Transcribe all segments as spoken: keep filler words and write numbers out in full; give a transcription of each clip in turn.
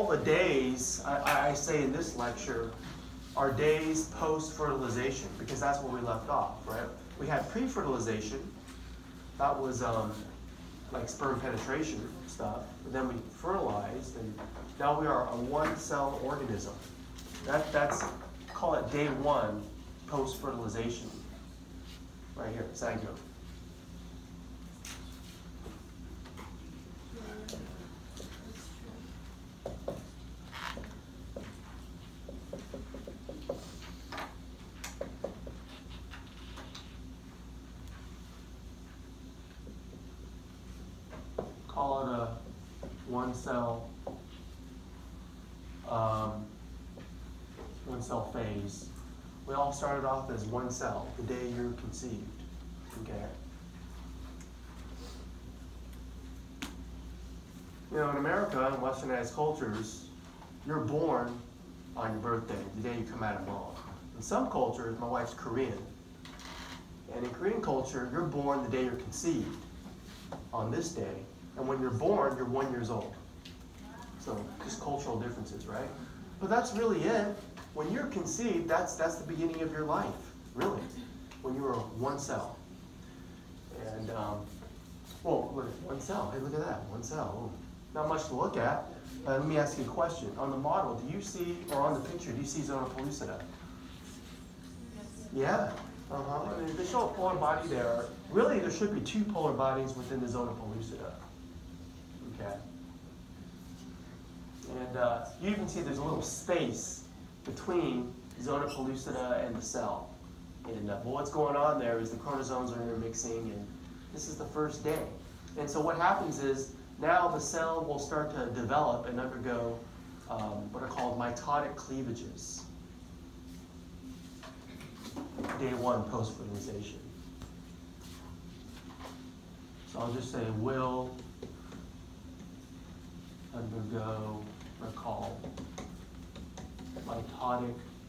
all the days, I, I say in this lecture, are days post-fertilization, because that's where we left off, right? We had pre-fertilization, that was um, like sperm penetration stuff, and then we fertilized, and now we are a one-cell organism. That, that's, call it day one post-fertilization, right here, zygote. Call it a one cell, um, one cell phase. We all started off as one cell the day you're conceived, okay? You know, in America and westernized cultures, you're born on your birthday, the day you come out of mom. In some cultures, my wife's Korean, and in Korean culture, you're born the day you're conceived on this day. And when you're born, you're one years old. So just cultural differences, right? But that's really it. When you're conceived, that's that's the beginning of your life, really. When you are one cell. And, um, well, look, one cell. Hey, look at that, one cell. Ooh, not much to look at. Uh, let me ask you a question. On the model, do you see, or on the picture, do you see zona pellucida? Yeah. Uh-huh. I mean, they show a polar body there. Really, there should be two polar bodies within the zona pellucida. Okay. And uh, you even see there's a little space between zona pellucida and the cell. And uh, well, what's going on there is the chromosomes are intermixing, and this is the first day. And so what happens is now the cell will start to develop and undergo um, what are called mitotic cleavages. Day one post-fertilization. So I'll just say will undergo, recall, mitotic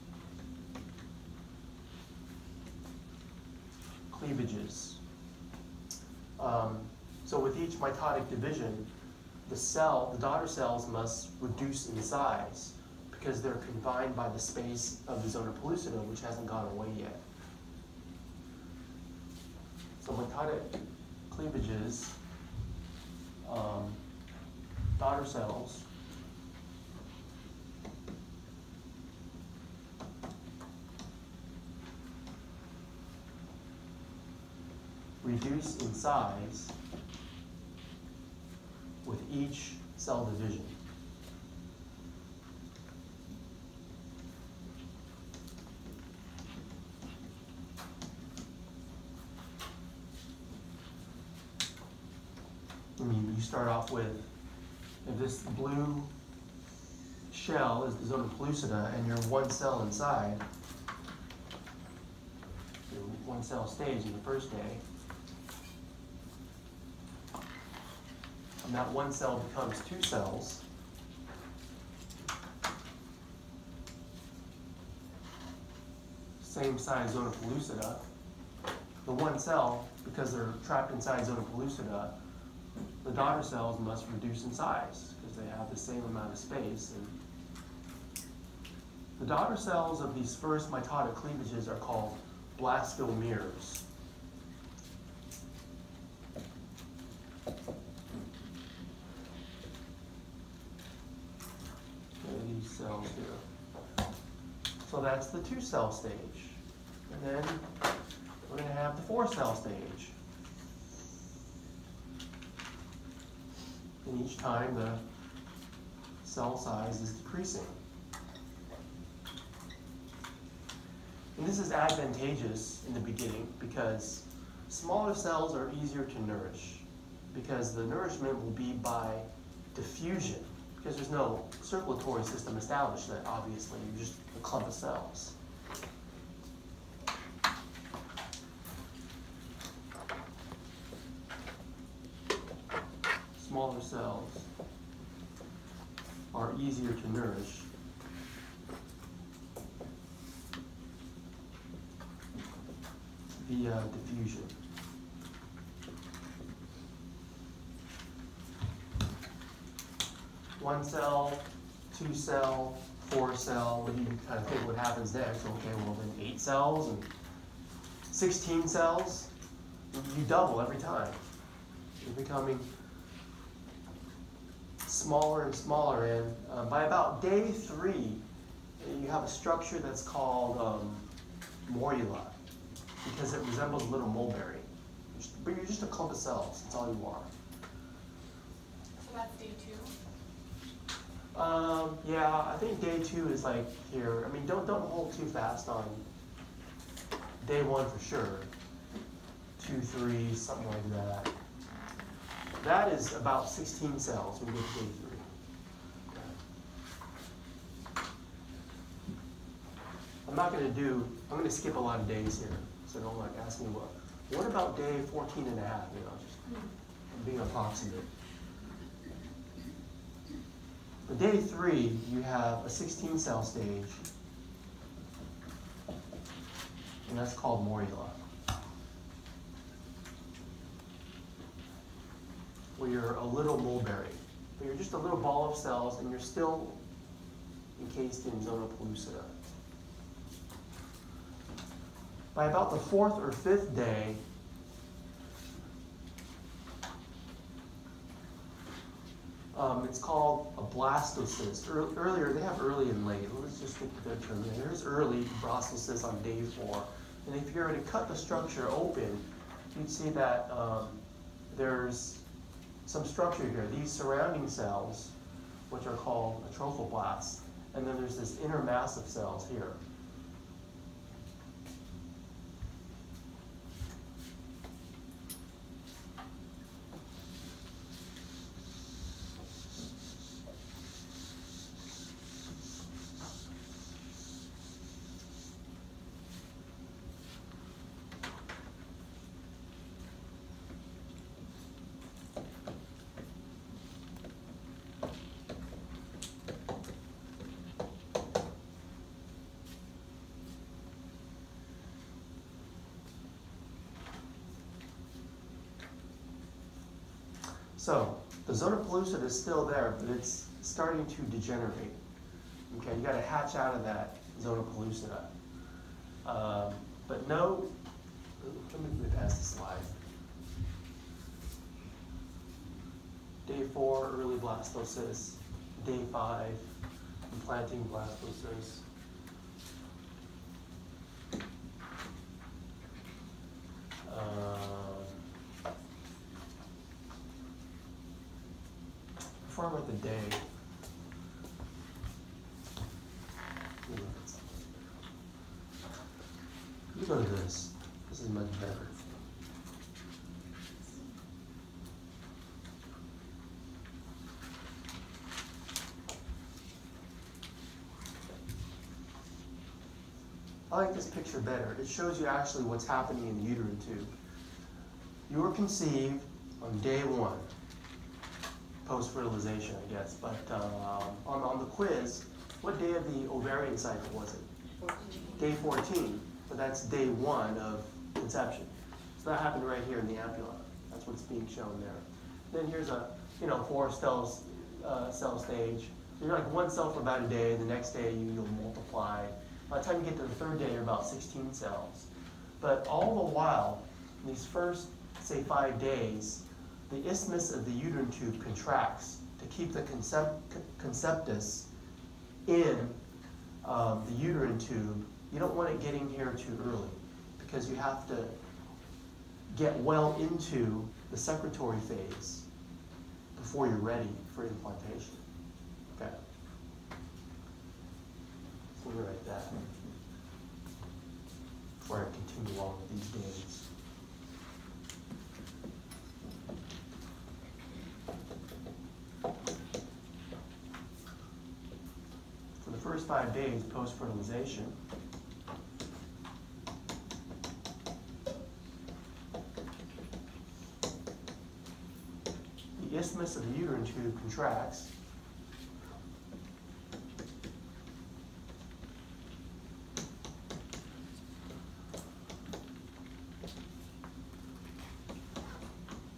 cleavages. Um, so with each mitotic division, the cell, the daughter cells must reduce in size because they're confined by the space of the zona pellucida, which hasn't gone away yet. So mitotic cleavages, um, daughter cells, reduce in size with each cell division. I mean, you start off with, if this blue shell is the zona pellucida and you're one cell inside, your one cell stage in the first day, and that one cell becomes two cells, same size zona pellucida. The one cell, because they're trapped inside zona pellucida, the daughter cells must reduce in size because they have the same amount of space. And the daughter cells of these first mitotic cleavages are called blastomeres. These cells here. So that's the two cell stage. And then we're going to have the four cell stage. And each time the cell size is decreasing. And this is advantageous in the beginning because smaller cells are easier to nourish because the nourishment will be by diffusion because there's no circulatory system established that obviously you're just a clump of cells. Smaller cells are easier to nourish via diffusion. One cell, two cell, four cell, when you kind of think what happens next, okay, well then eight cells and sixteen cells, you double every time. You're becoming smaller and smaller, and uh, by about day three, you have a structure that's called um, morula, because it resembles a little mulberry. But you're just a clump of cells, that's all you are. So that's day two? Um, yeah, I think day two is like here. I mean, don't don't hold too fast on day one for sure. Two, three, something like that. That is about sixteen cells when we get to day three. I'm not going to do, I'm going to skip a lot of days here, so don't like ask me what. What about day fourteen and a half, you know, just I'm being approximate. For day three, you have a sixteen cell stage, and that's called morula, where you're a little mulberry, but you're just a little ball of cells, and you're still encased in zona pellucida. By about the fourth or fifth day, um, it's called a blastocyst. Ear earlier, they have early and late. Let's just stick with their term. There's early blastocyst on day four. And if you were to cut the structure open, you'd see that um, there's some structure here. These surrounding cells, which are called trophoblasts, and then there's this inner mass of cells here. So the zona pellucida is still there, but it's starting to degenerate. Okay, you got to hatch out of that zona pellucida. Um, but no, let me move past the slide. Day four, early blastocyst. Day five, implanting blastocyst. Um, Before I went the day, let me look at something. Let me go to this. This is much better. I like this picture better. It shows you actually what's happening in the uterine tube. You were conceived on day one. Post-fertilization, I guess, but um, on, on the quiz, what day of the ovarian cycle was it? fourteen. Day fourteen, but that's day one of conception. So that happened right here in the ampulla. That's what's being shown there. Then here's a, you know, four cells, uh, cell stage. So you're like one cell for about a day, the next day you, you'll multiply. By the time you get to the third day, you're about sixteen cells. But all the while, in these first, say, five days, the isthmus of the uterine tube contracts to keep the concept, conceptus in um, the uterine tube. You don't want it getting here too early because you have to get well into the secretory phase before you're ready for implantation. Okay. So we'll write that before I continue on with these days. For the first five days post-fertilization, the isthmus of the uterine tube contracts.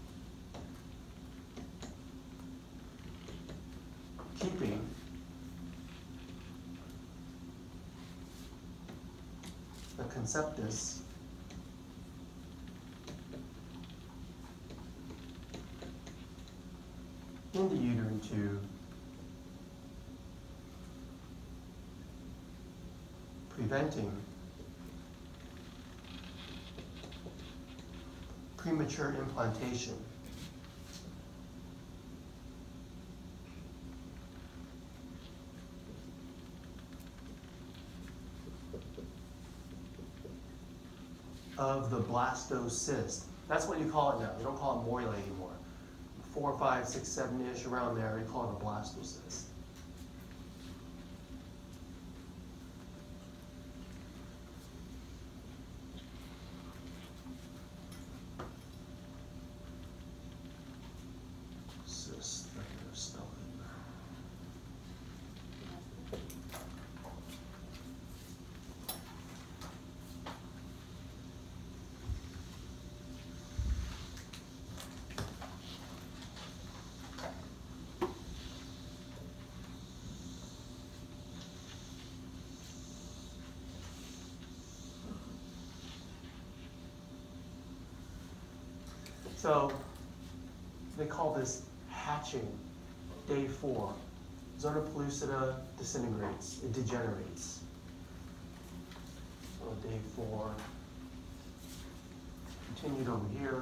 Keeping conceptus in the uterine tube, preventing premature implantation. Of the blastocyst. That's what you call it now. You don't call it morula anymore. Four, five, six, seven-ish, around there, you call it a blastocyst. Cyst, I can spell it. So they call this hatching, day four. Zona pellucida disintegrates, it degenerates. So day four, continued over here.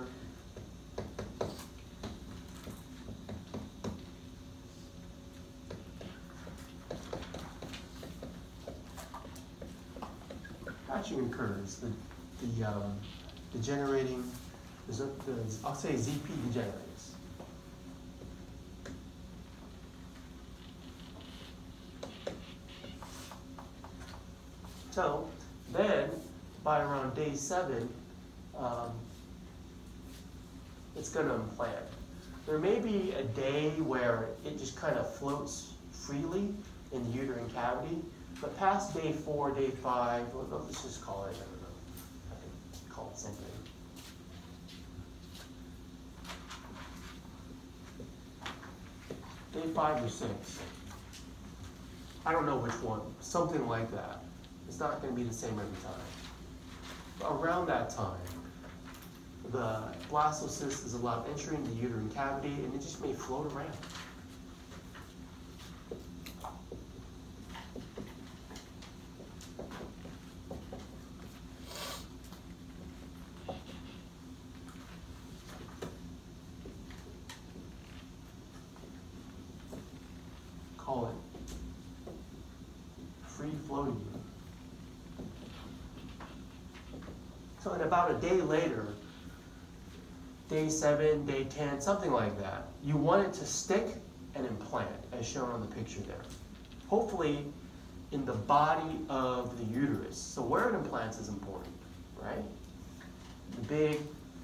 Hatching occurs, the, the um, degenerating, the, the, I'll say Z P degenerates. So then, by around day seven, um, it's going to implant. There may be a day where it just kind of floats freely in the uterine cavity, but past day four, day five, let's just call it, I don't know, I can call it something. Day five or six. I don't know which one, something like that. It's not going to be the same every time. But around that time, the blastocyst is allowed entering the uterine cavity, and it just may float around. Call it free floating. So in about a day later, day seven, day ten, something like that, you want it to stick and implant, as shown on the picture there. Hopefully in the body of the uterus. So where it implants is important, right? The big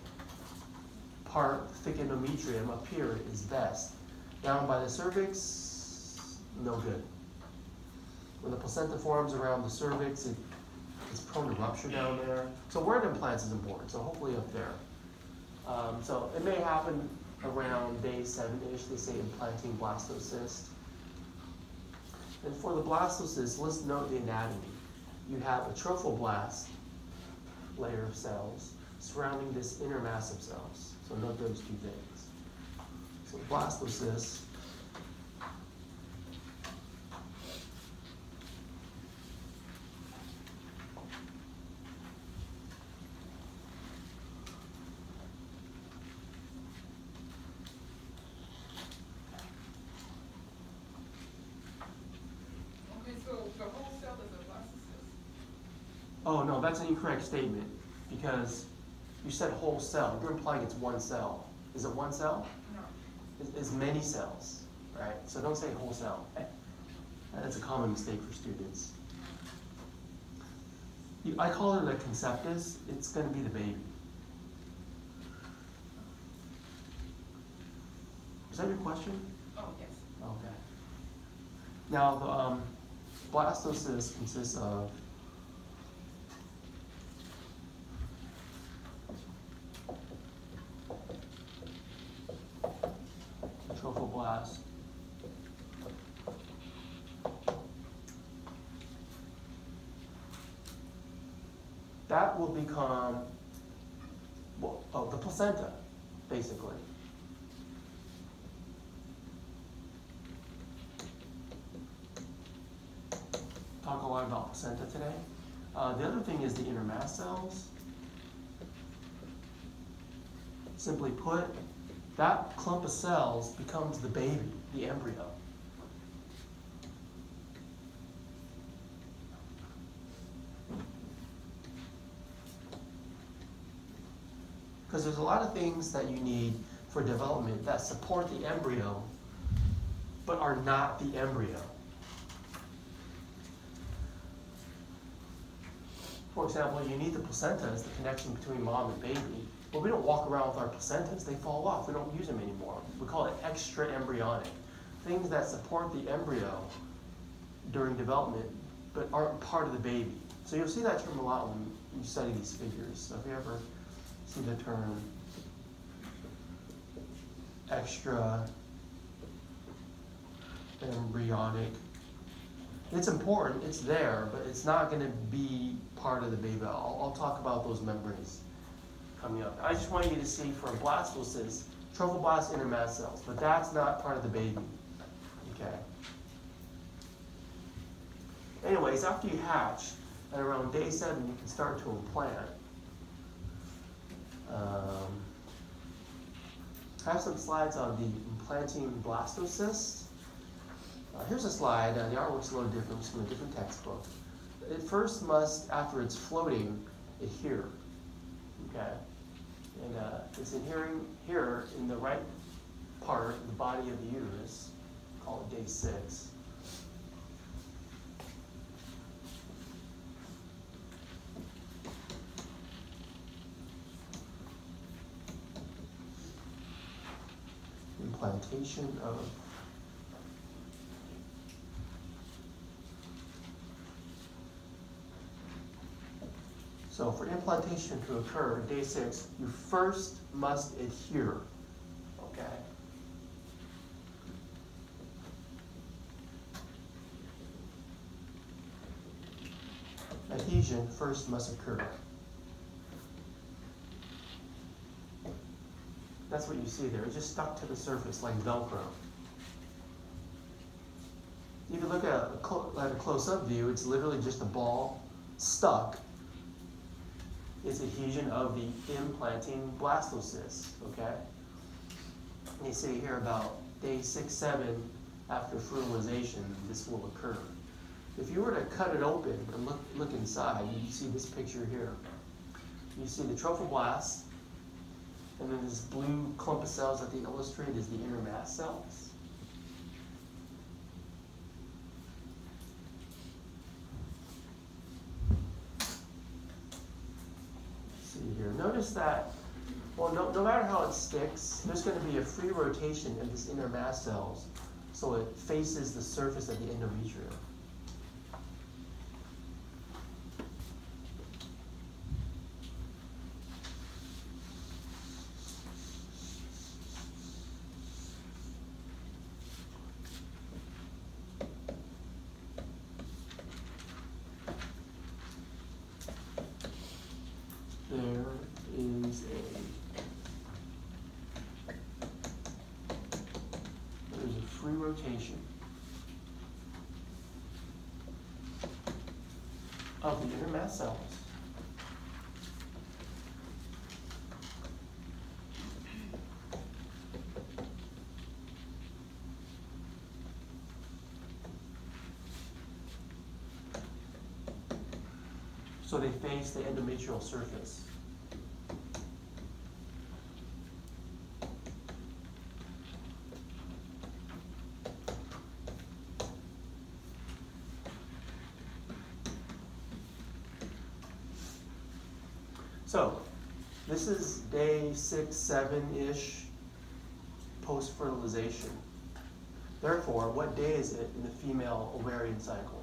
part, thick endometrium up here is best. Down by the cervix, no good. When the placenta forms around the cervix, it, it's prone to rupture down there. So where it implants is important, so hopefully up there. Um, so it may happen around day seven-ish, they say implanting blastocyst. And for the blastocyst, let's note the anatomy. You have a trophoblast layer of cells surrounding this inner mass of cells. So note those two things. So blastocyst, oh, no, that's an incorrect statement because you said whole cell. You're implying it's one cell. Is it one cell? No. It's, it's many cells, right? So don't say whole cell. That's a common mistake for students. You, I call it a conceptus. It's going to be the baby. Is that your question? Oh, yes. Okay. Now, the um, blastocyst consists of trophoblast, that will become, well, oh, the placenta, basically. Talk a lot about placenta today. Uh, the other thing is the inner mast cells. Simply put, that clump of cells becomes the baby, the embryo. Because there's a lot of things that you need for development that support the embryo, but are not the embryo. For example, you need the placenta as the connection between mom and baby, but we don't walk around with our placentas. They fall off. We don't use them anymore. We call it extra embryonic. Things that support the embryo during development, but aren't part of the baby. So you'll see that term a lot when you study these figures. So if you ever see the term extra embryonic, it's important, it's there, but it's not going to be part of the baby. I'll, I'll talk about those membranes coming up. I just want you to see for blastocysts, trophoblast inner mast cells, but that's not part of the baby. Okay. Anyways, after you hatch, at around day seven, you can start to implant. Um, I have some slides on the implanting blastocysts. Uh, here's a slide. Uh, the artwork's a little different. It's from a different textbook. It first must, after it's floating, adhere. Okay, and uh, it's adhering here in the right part of the body of the uterus. Call it day six. Implantation of So for implantation to occur at day six, you first must adhere, okay? Adhesion first must occur. That's what you see there. It just stuck to the surface like Velcro. You can look at a, at a close-up view, it's literally just a ball stuck. It's adhesion of the implanting blastocyst, okay? And you see here about day six, seven, after fertilization, this will occur. If you were to cut it open and look, look inside, you see this picture here. You see the trophoblast, and then this blue clump of cells that they illustrate is the inner mast cells. Here. Notice that, well, no, no matter how it sticks, there's going to be a free rotation of this inner mast cells, so it faces the surface of the endometrium. There is a there's a free rotation of the inner mast cells. So they face the endometrial surface. So this is day six, seven-ish post-fertilization. Therefore, what day is it in the female ovarian cycle?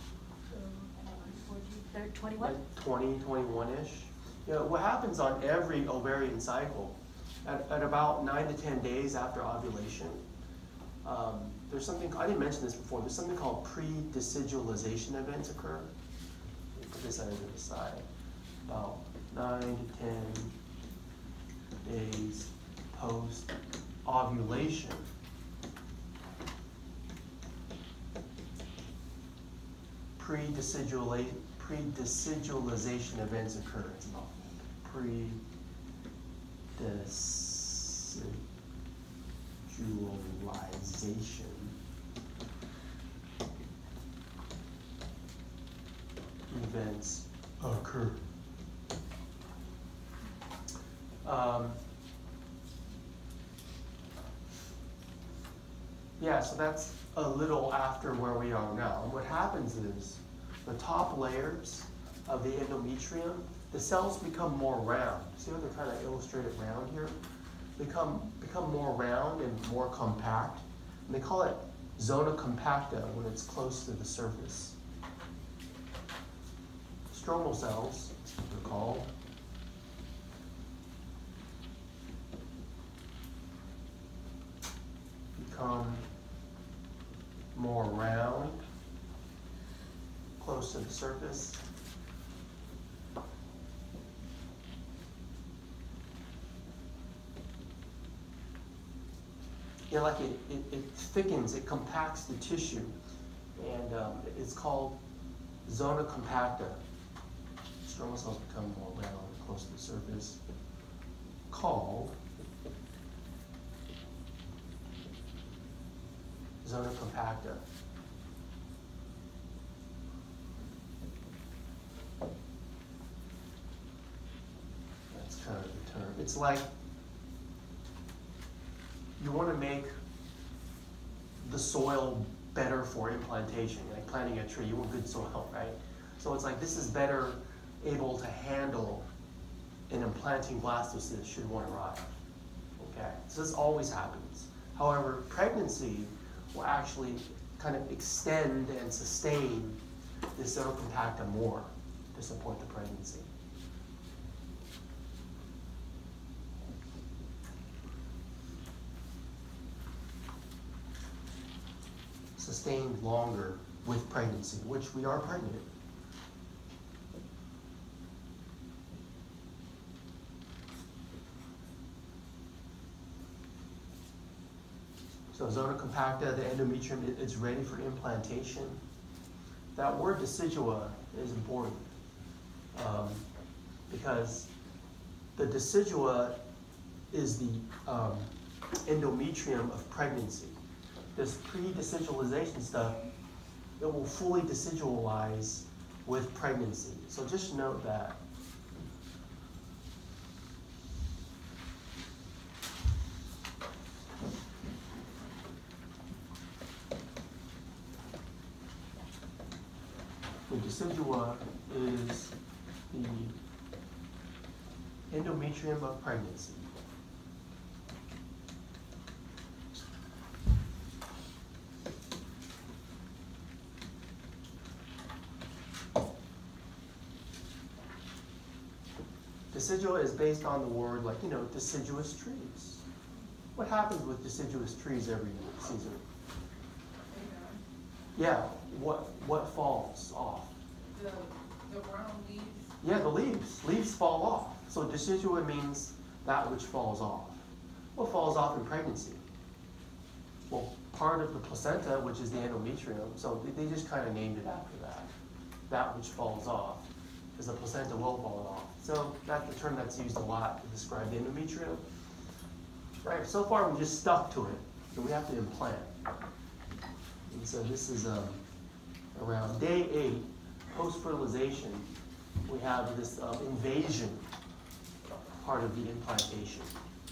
twenty-one? Like twenty, twenty-one-ish. You know, what happens on every ovarian cycle, at, at about nine to ten days after ovulation, um, there's something, I didn't mention this before, there's something called pre-decidualization events occur. Let me put this on the side. About nine to ten days post ovulation. Pre-decidua- pre-decidulization events occur. It's not pre-decidulization events occur. Um, yeah, so that's a little after where we are now. And what happens is the top layers of the endometrium, the cells become more round. See how they're kind of illustrated round here? Become, become more round and more compact. And they call it zona compacta when it's close to the surface. Stromal cells, they're called. Become more round, close to the surface. Yeah, like it, it, it thickens, it compacts the tissue, and um, it's called zona compacta. Stromal cells become more round, close to the surface, called zona compacta. That's kind of the term. It's like you want to make the soil better for implantation, like planting a tree. You want good soil, right? So it's like this is better able to handle an implanting blastocyst should one arrive. Okay, so this always happens. However, pregnancy will actually kind of extend and sustain this zona compacta more to support the pregnancy. Sustained longer with pregnancy, which we are pregnant. So zona compacta, the endometrium is ready for implantation. That word decidua is important um, because the decidua is the um, endometrium of pregnancy. This pre-decidualization stuff, it will fully decidualize with pregnancy. So just note that. The decidua is the endometrium of pregnancy. Decidua is based on the word, like, you know, deciduous trees. What happens with deciduous trees every season? Yeah, what what falls off? The, the brown leaves. Yeah, the leaves. Leaves fall off. So decidua means that which falls off. What falls off in pregnancy? Well, part of the placenta, which is the endometrium, so they just kind of named it after that. That which falls off, because the placenta will fall off. So that's the term that's used a lot to describe the endometrium. Right, so far we just stuck to it, so we have to implant. And so this is um, around day eight, post-fertilization, we have this um, invasion part of the implantation.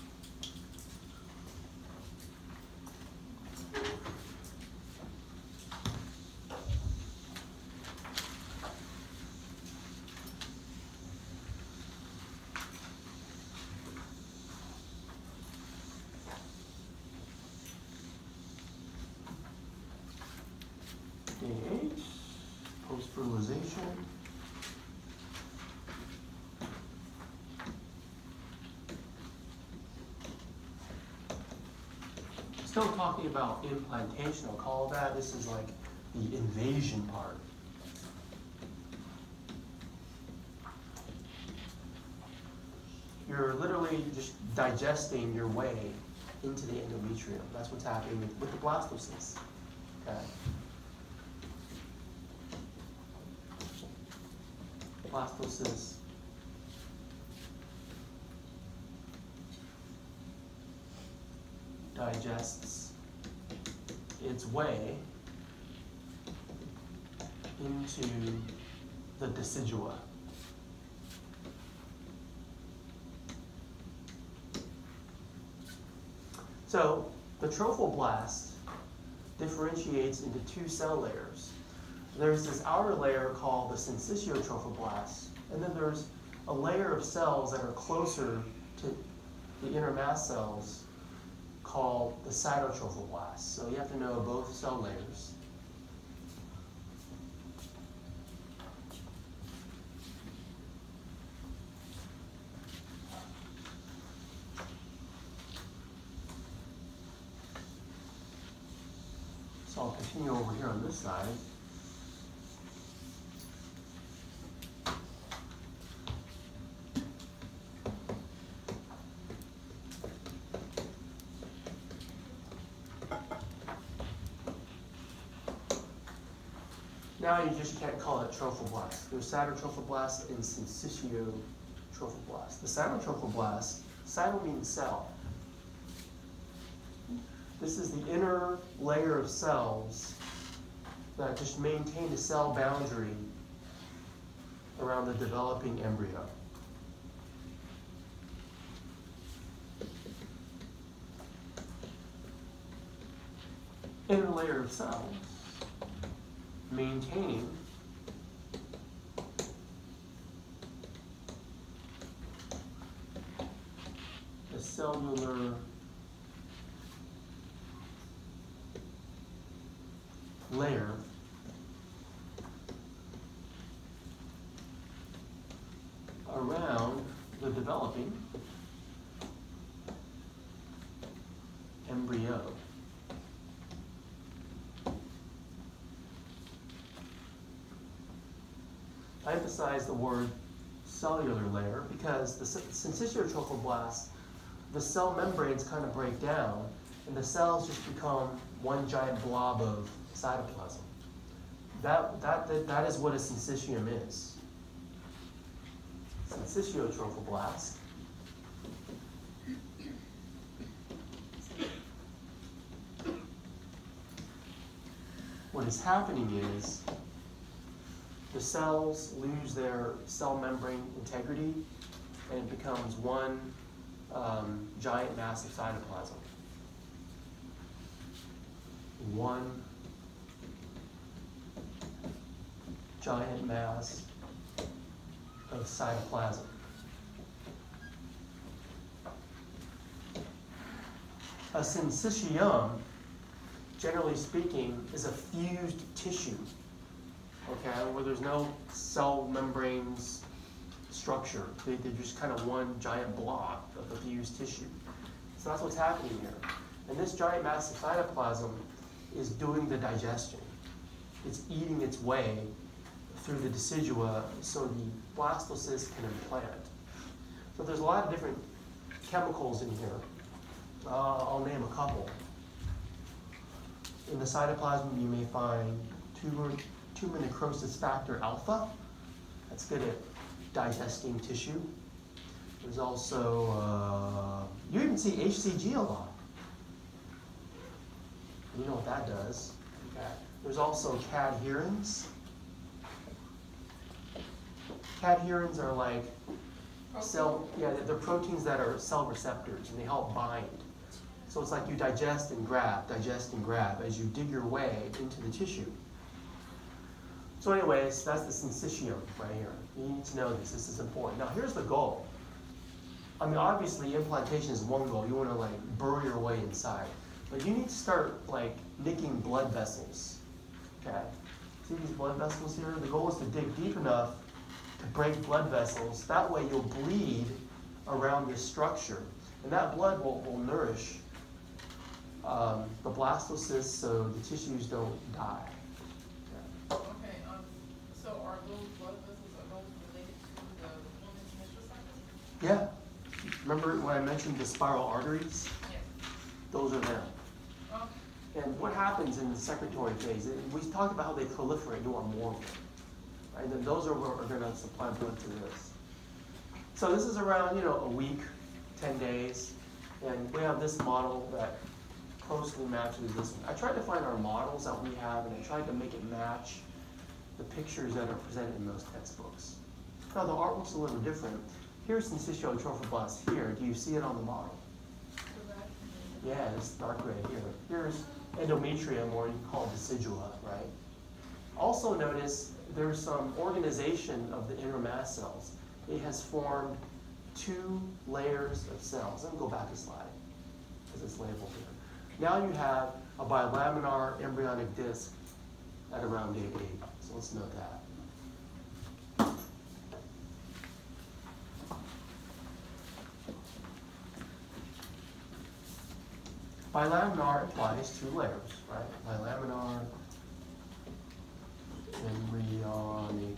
Day eight, post-fertilization. Still talking about implantation, I'll call that. This is like the invasion part. you're literally just digesting your way into the endometrium. That's what's happening with, with the blastocysts. Okay. Blastocyst digests its way into the decidua. So the trophoblast differentiates into two cell layers. There's this outer layer called the syncytiotrophoblast, and then there's a layer of cells that are closer to the inner mast cells called the cytotrophoblast. So you have to know both cell layers. So I'll continue over here on this side. Now you just can't call it trophoblast. There's cytotrophoblast and syncytiotrophoblast. The cytotrophoblast, cyto means cell. This is the inner layer of cells that just maintain the cell boundary around the developing embryo. Inner layer of cells maintaining the cellular layer around the developing embryo. I emphasize the word cellular layer because the syncytiotrophoblast, the cell membranes kind of break down and the cells just become one giant blob of cytoplasm. That, that, that, that is what a syncytium is. Syncytiotrophoblast. What is happening is the cells lose their cell membrane integrity and it becomes one um, giant mass of cytoplasm. One giant mass of cytoplasm. A syncytium, generally speaking, is a fused tissue, okay, where there's no cell membranes structure. They, they're just kind of one giant block of a fused tissue. So that's what's happening here. And this giant mass of cytoplasm is doing the digestion. It's eating its way through the decidua so the blastocyst can implant. So there's a lot of different chemicals in here. Uh, I'll name a couple. In the cytoplasm, you may find tumor, tumor necrosis factor alpha. That's good at digesting tissue. There's also, uh, you even see H C G a lot. You know what that does. Okay. There's also cadherins. Cadherins are like cell, yeah, they're proteins that are cell receptors and they help bind. So it's like you digest and grab, digest and grab as you dig your way into the tissue. So anyways, that's the syncytium right here. You need to know this, this is important. Now here's the goal. I mean, obviously implantation is one goal. You want to like burrow your way inside. But you need to start like nicking blood vessels, okay? See these blood vessels here? The goal is to dig deep enough to break blood vessels. That way you'll bleed around this structure. And that blood will, will nourish um, the blastocysts so the tissues don't die. Okay, um, so are those blood vessels, are those related to the woman's menstrual cycle? Yeah. Remember when I mentioned the spiral arteries? Yes. Those are them. Okay. And what happens in the secretory phase? And we talked about how they proliferate, you want more of them. Right? And then those are what are going to supply blood to this. So this is around, you know, a week, ten days. And we have this model that closely matches this one. I tried to find our models that we have, and I tried to make it match the pictures that are presented in those textbooks. Now the art looks a little different. Here's syncytial trophoblast here. Do you see it on the model? Yeah, this dark red here. Here's endometrium, or you call it decidua, right? Also notice there's some organization of the inner mast cells. It has formed two layers of cells. Let me go back a slide, because it's labeled here. Now you have a bilaminar embryonic disc at around day eight. So let's note that. Bilaminar implies two layers, right? Bilaminar embryonic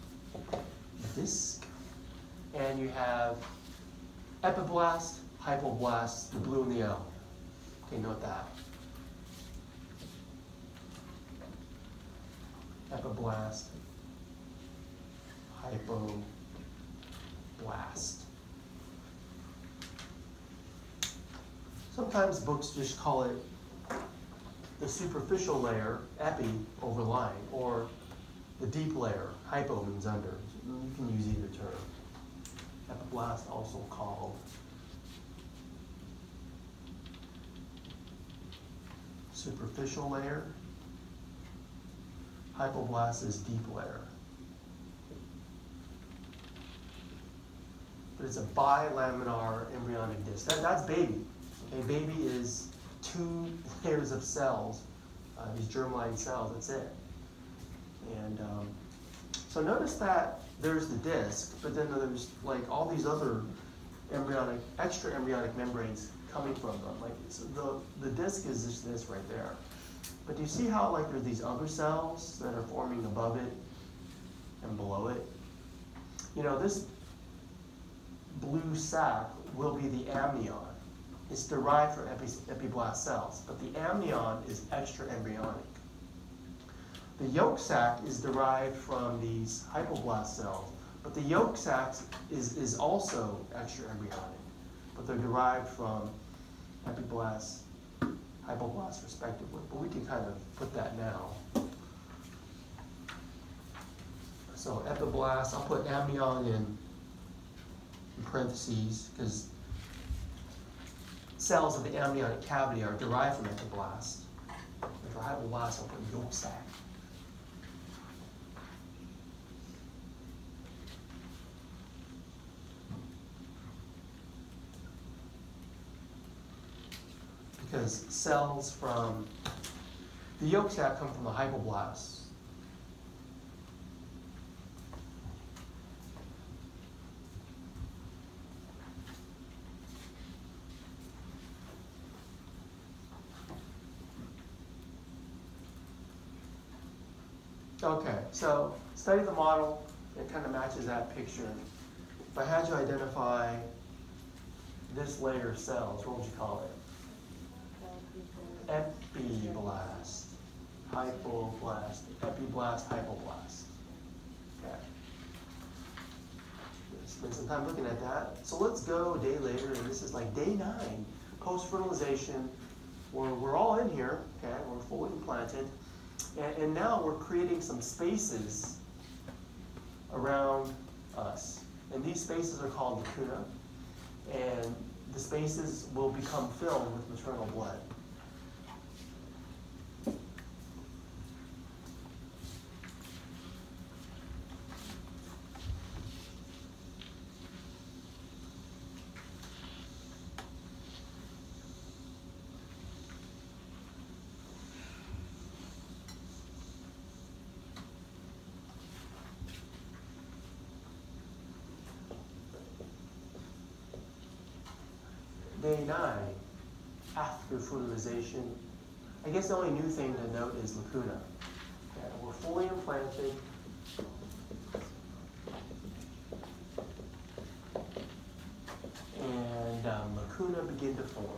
disc. And you have epiblast, hypoblast, the blue and the yellow. Okay, note that. Epiblast, hypoblast. Sometimes books just call it the superficial layer, epi, overlying, or the deep layer, hypo means under. You can use either term. Epiblast, also called superficial layer. Hypoblast is deep layer. But it's a bilaminar embryonic disc. That, that's baby. Okay, baby is two layers of cells, uh, these germline cells, that's it. And um, so notice that there's the disc, but then there's like all these other embryonic, extra embryonic membranes coming from them. Like so the, the disc is just this right there. But do you see how like there's these other cells that are forming above it and below it? You know, this blue sac will be the amnion. It's derived from epi, epiblast cells, but the amnion is extra embryonic. The yolk sac is derived from these hypoblast cells, but the yolk sac is, is also extra embryonic, but they're derived from epiblast, hypoblast respectively. But we can kind of put that now. So epiblast, I'll put amnion in, in parentheses, because cells of the amniotic cavity are derived from epiblast. And for hypoblast, I'll put yolk sac. Because cells from the yolk sac come from the hypoblast. Okay, so study the model. It kind of matches that picture. If I had you identify this layer of cells, what would you call it? Epiblast, hypoblast, epiblast, hypoblast. Okay. Spend some time looking at that. So let's go a day later, and this is like day nine, post-fertilization. We're, we're all in here, okay? We're fully implanted. And, and now we're creating some spaces around us. And these spaces are called lacuna. And the spaces will become filled with maternal blood. Day nine, after fertilization, I guess the only new thing to note is lacuna. Okay, we're fully implanted. And mucuna begin to form.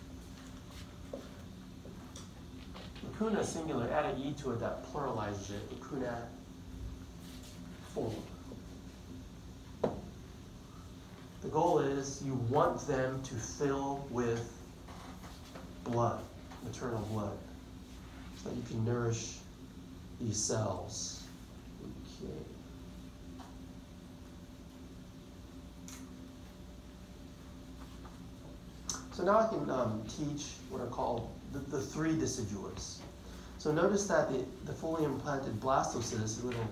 Mucuna singular, add an E to it that pluralizes it. Mucuna form. The goal is you want them to fill with blood, maternal blood, so that you can nourish these cells. Okay. So now I can um, teach what are called the, the three deciduous. So notice that the, the fully implanted blastocyst, a little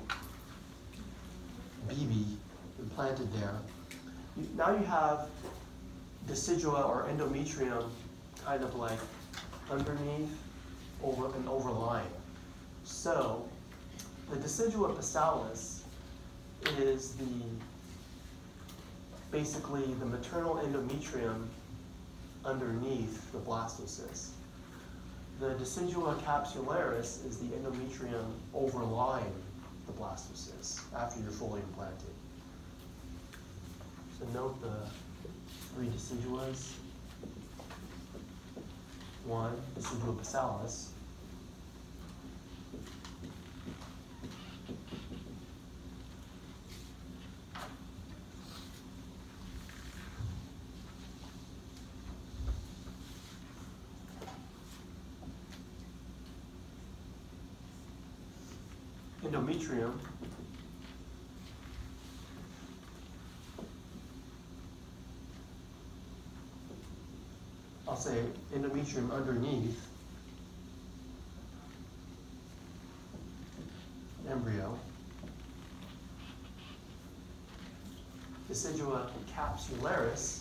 B B implanted there. You, now you have decidua or endometrium kind of like underneath over and overlying. So the decidua passalis is the basically the maternal endometrium underneath the blastocyst. The decidua capsularis is the endometrium overlying the blastocyst after you're fully implanted. So note the three deciduas. One, decidua passalis. Endometrium. I'll say endometrium underneath embryo. Decidua capsularis.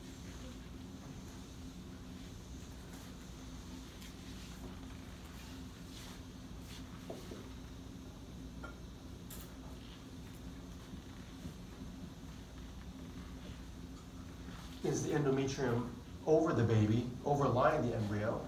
Is the endometrium over the baby, overlying the embryo.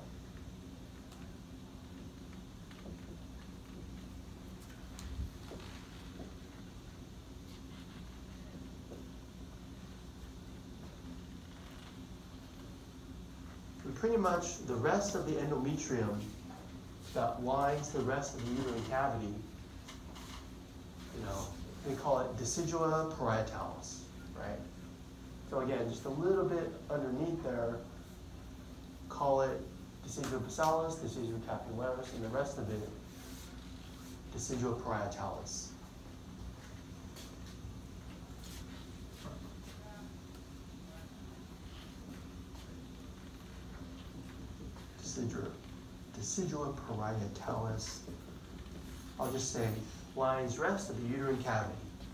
And pretty much the rest of the endometrium that lines the rest of the uterine cavity, you know, they call it decidua parietalis, right? So again, just a little bit underneath there, call it decidua passalis, decidua capsularis, and the rest of it, decidua parietalis. Decidua, decidua parietalis, I'll just say, lines rest of the uterine cavity.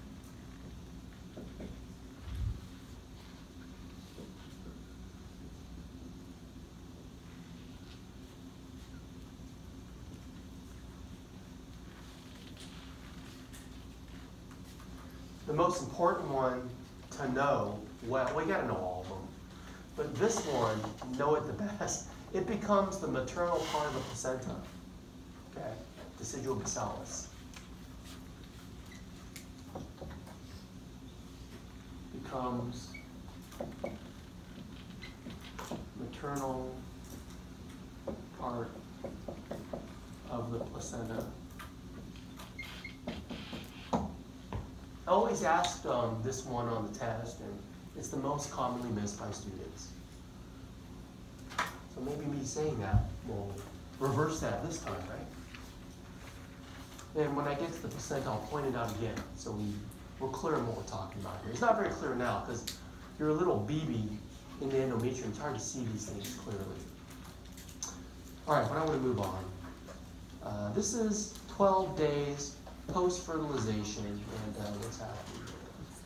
The most important one to know, well, we gotta know all of them, but this one, know it the best. It becomes the maternal part of the placenta, okay? Decidua passalis. Becomes maternal part of the placenta. I always ask um, this one on the test, and it's the most commonly missed by students. So maybe me saying that will reverse that this time, right? And when I get to the placenta, I'll point it out again, so we, we're clear on what we're talking about here. It's not very clear now, because you're a little B B in the endometrium. It's hard to see these things clearly. All right, but I want to move on. Uh, this is twelve days post-fertilization, and uh, what's happening here.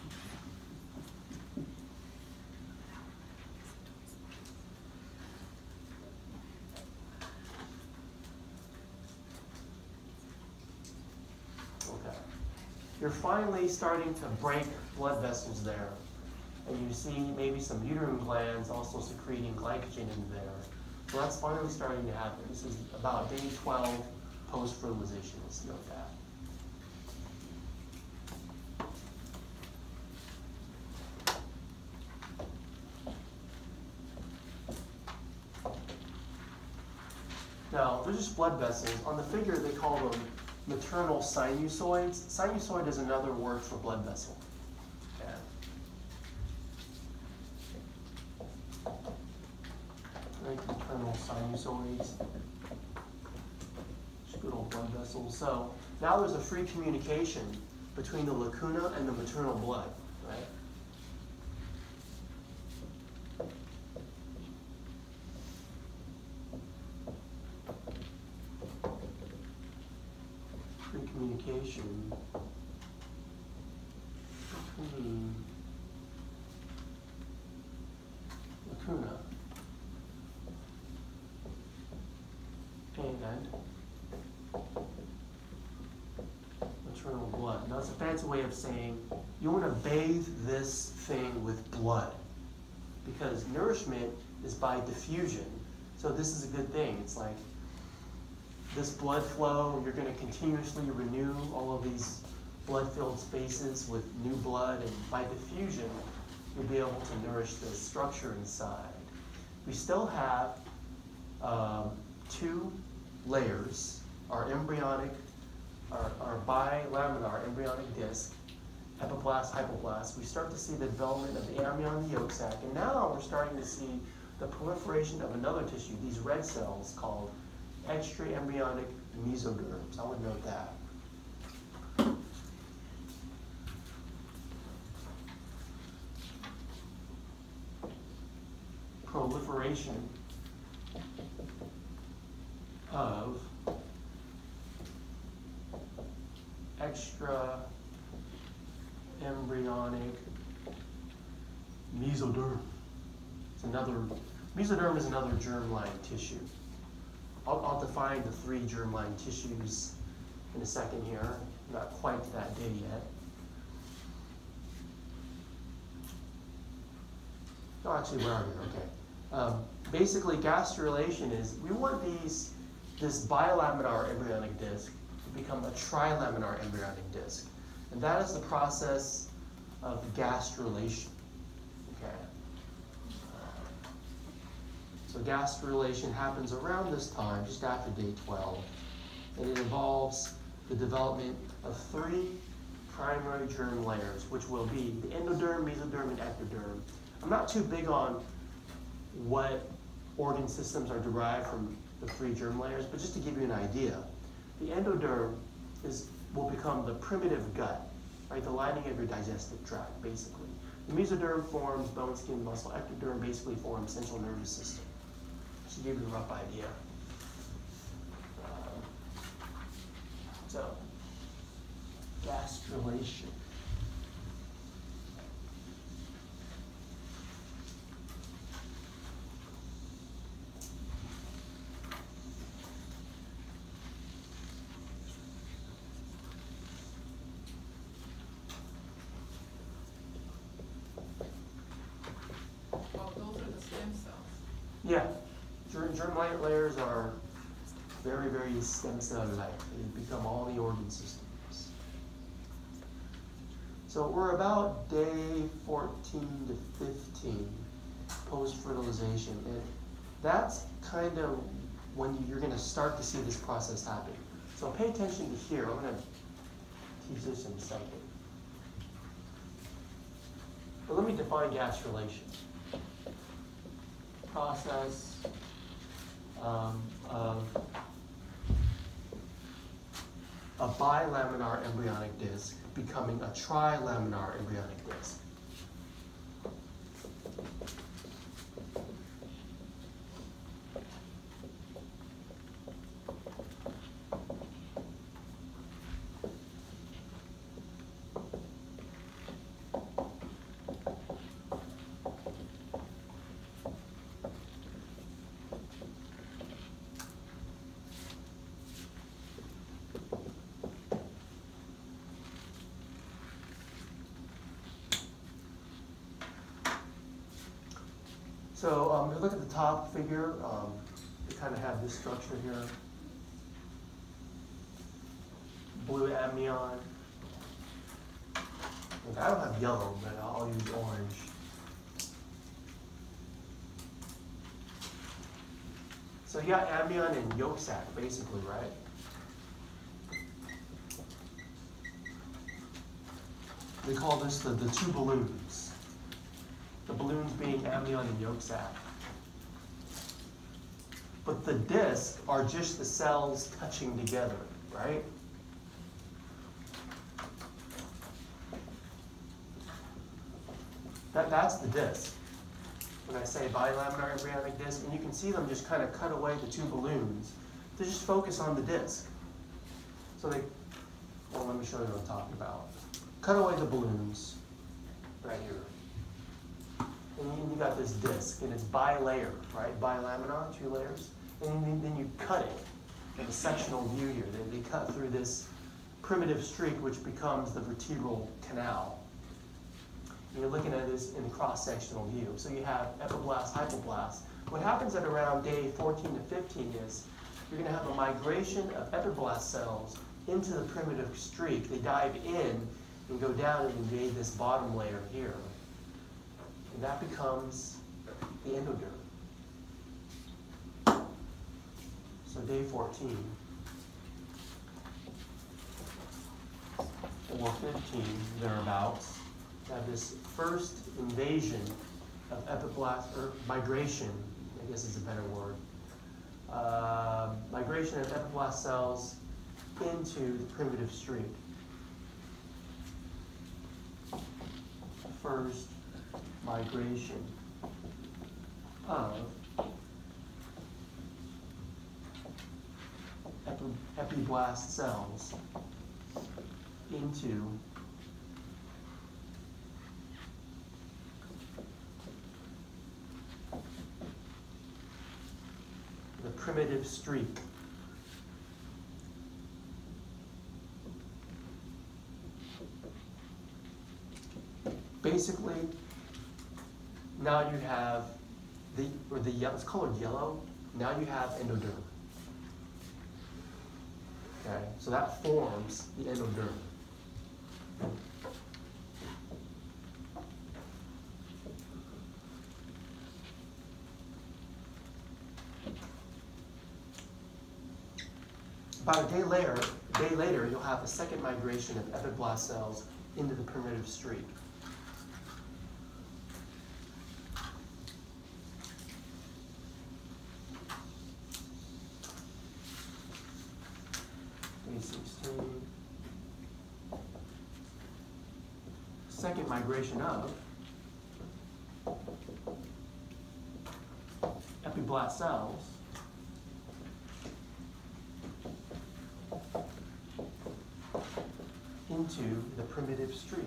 Okay. You're finally starting to break blood vessels there, and you see maybe some uterine glands also secreting glycogen in there. So that's finally starting to happen. This is about day twelve post-fertilization. Let's note that. Now, they're just blood vessels. On the figure, they call them maternal sinusoids. Sinusoid is another word for blood vessel. Okay. Like maternal sinusoids. Just good old blood vessels. So now there's a free communication between the lacuna and the maternal blood, right? Free communication between lacuna and maternal blood. Now, it's a fancy way of saying you want to bathe this thing with blood, because nourishment is by diffusion. So this is a good thing. It's like this blood flow, you're going to continuously renew all of these blood-filled spaces with new blood, and by diffusion, you'll be able to nourish the structure inside. We still have um, two layers, our embryonic, our, our bilaminar embryonic disc, epiblast, hypoblast. We start to see the development of the amnion, the yolk sac, and now we're starting to see the proliferation of another tissue, these red cells called extraembryonic mesoderms. I would note that. Proliferation of extra embryonic mesoderm. It's another, mesoderm is another germline tissue. I'll, I'll define the three germline tissues in a second here. I'm not quite to that day yet. Oh, actually, where are we? Okay. Um, basically, gastrulation is, we want these, this bilaminar embryonic disc to become a trilaminar embryonic disc. And that is the process of gastrulation. Okay. So gastrulation happens around this time, just after day twelve, and it involves the development of three primary germ layers, which will be the endoderm, mesoderm, and ectoderm. I'm not too big on what organ systems are derived from the three germ layers, but just to give you an idea, the endoderm is will become the primitive gut, right? The lining of your digestive tract, basically. The mesoderm forms bone, skin, muscle. Ectoderm basically forms central nervous system. Just to give you a rough idea. Um, so, gastrulation. Yeah, germ, germ-like layers are very, very stem cell-like. They become all the organ systems. So we're about day fourteen to fifteen post-fertilization. And that's kind of when you're going to start to see this process happen. So pay attention to here. I'm going to teach this in a second. But let me define gastrulation. Process um, of a bilaminar embryonic disc becoming a trilaminar embryonic disc. So um, if you look at the top figure, um, you kind of have this structure here. Blue amnion. Okay, I don't have yellow, but I'll use orange. So you got amnion and yolk sac, basically, right? They call this the, the two balloons. The balloons being amnion and yolk sac. But the discs are just the cells touching together, right? That, that's the disc. When I say bilaminar embryonic disc, and you can see them just kind of cut away the two balloons to just focus on the disc. So they, well, let me show you what I'm talking about. Cut away the balloons right here. And you, you got this disc, and it's bilayer, right? Bilaminar, two layers. And then, then you cut it in a sectional view here. They, they cut through this primitive streak, which becomes the vertebral canal. And you're looking at this in cross-sectional view. So you have epiblast, hypoblast. What happens at around day fourteen to fifteen is you're going to have a migration of epiblast cells into the primitive streak. They dive in and go down and invade this bottom layer here. And that becomes the endoderm. So day fourteen or fifteen, thereabouts, have this first invasion of epiblast, or migration, I guess is a better word, uh, migration of epiblast cells into the primitive streak. First migration of epi epiblast cells into the primitive streak. Basically, now you have the, or the yellow, it's colored yellow, now you have endoderm. Okay, so that forms the endoderm. About a day later, a day later, you'll have a second migration of epiblast cells into the primitive streak. Day sixteen. Second migration of epiblast cells into the primitive streak.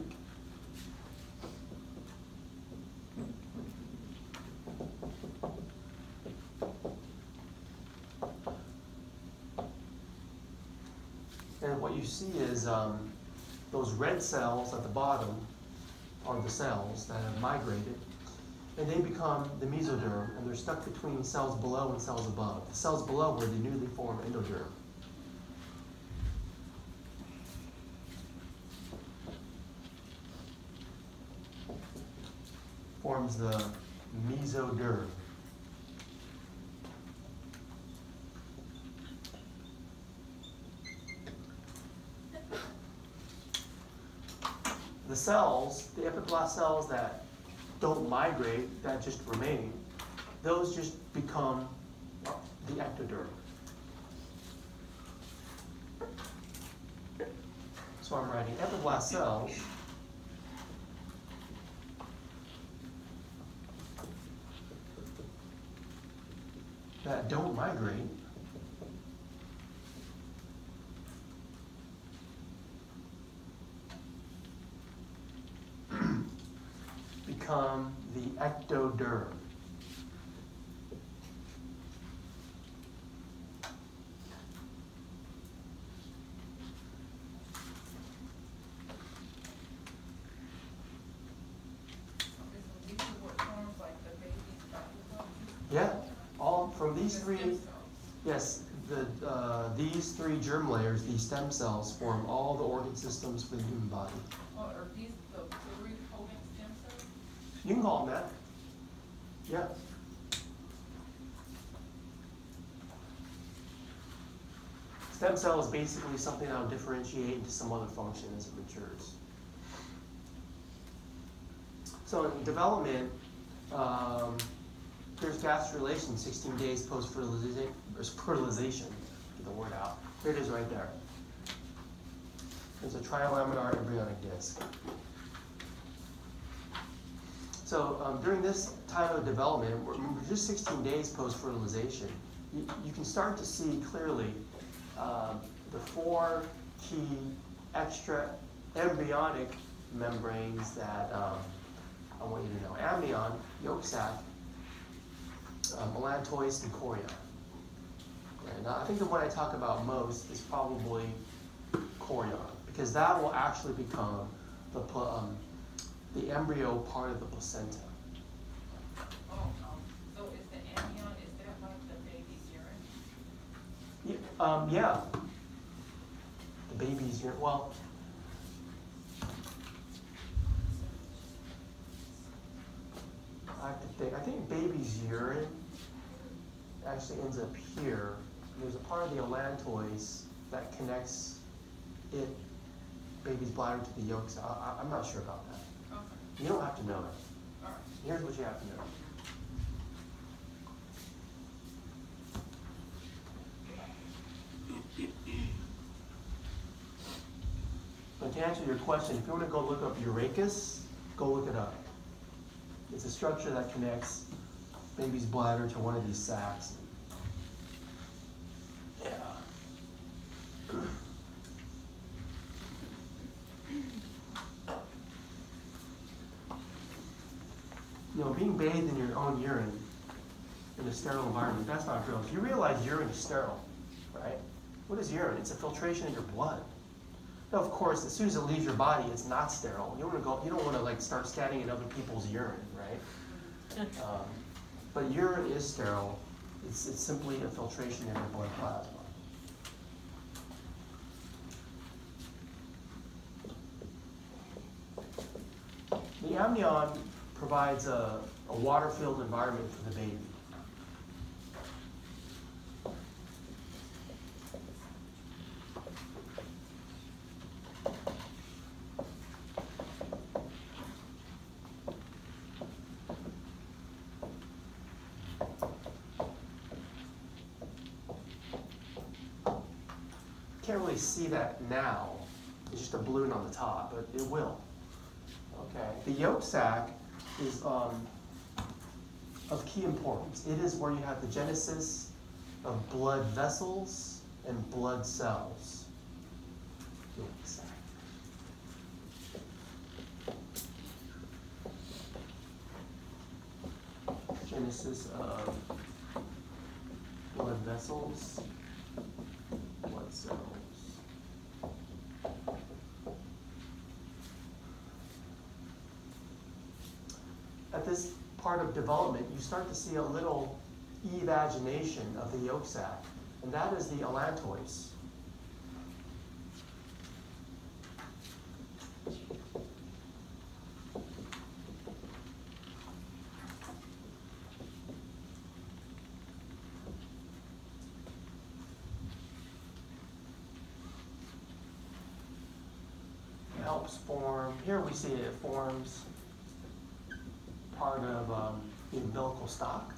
And what you see is um, those red cells at the bottom are the cells that have migrated, and they become the mesoderm, and they're stuck between cells below and cells above. The cells below are the newly formed endoderm. Forms the mesoderm. The cells, the epiblast cells that don't migrate, that just remain, those just become the ectoderm. So I'm writing epiblast cells that don't migrate become the ectoderm. Yeah, all from these three, yes, the, uh, these three germ layers, these stem cells, form all the organ systems for the human body. Oh, are these the pluripotent stem cells? You can call them that. Yeah. stem cell is basically something that will differentiate into some other function as it matures. So in development, um, there's gastrulation sixteen days post-fertilization, or fertilization, get the word out. Here it is right there. There's a trilaminar embryonic disc. So um, during this time of development, we're, we're just sixteen days post-fertilization, you, you can start to see clearly uh, the four key extra embryonic membranes that um, I want you to know. Amnion, yolk sac, uh, melantois, and chorion. And I think the one I talk about most is probably chorion, because that will actually become the, um, the embryo part of the placenta. Oh, um, so is the amnion, is that like the baby's urine? Yeah, um, yeah. The baby's urine, well, I have to think, I think baby's urine actually ends up here. There's a part of the allantois that connects it, baby's bladder, to the yolk cell. I, I'm not sure about that. Okay, You don't have to know it. all right. Here's what you have to know. But to answer your question, if you want to go look up urachus, go look it up. It's a structure that connects baby's bladder to one of these sacs. Yeah. You know, being bathed in your own urine in a sterile environment, that's not real. If you realize urine is sterile, right? What is urine? It's a filtration in your blood. Now, of course, as soon as it leaves your body, it's not sterile. You don't want to go. You don't want to like start standing in other people's urine, right? Um, but urine is sterile. It's it's simply a filtration in your blood plasma. The amnion provides a, a water-filled environment for the baby. Can't really see that now. It's just a balloon on the top, but it will. Okay. The yolk sac is um, of key importance. It is where you have the genesis of blood vessels and blood cells. Yolk sac. Genesis of blood vessels, blood cells. At this part of development, you start to see a little evagination of the yolk sac, and that is the allantois. It helps form, here we see it forms part of um, the umbilical stalk.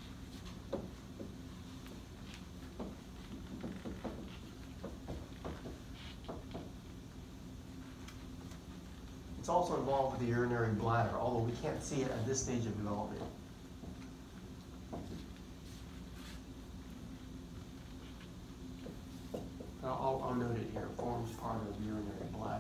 It's also involved with the urinary bladder, although we can't see it at this stage of development. I'll, I'll note it here. Forms part of the urinary bladder.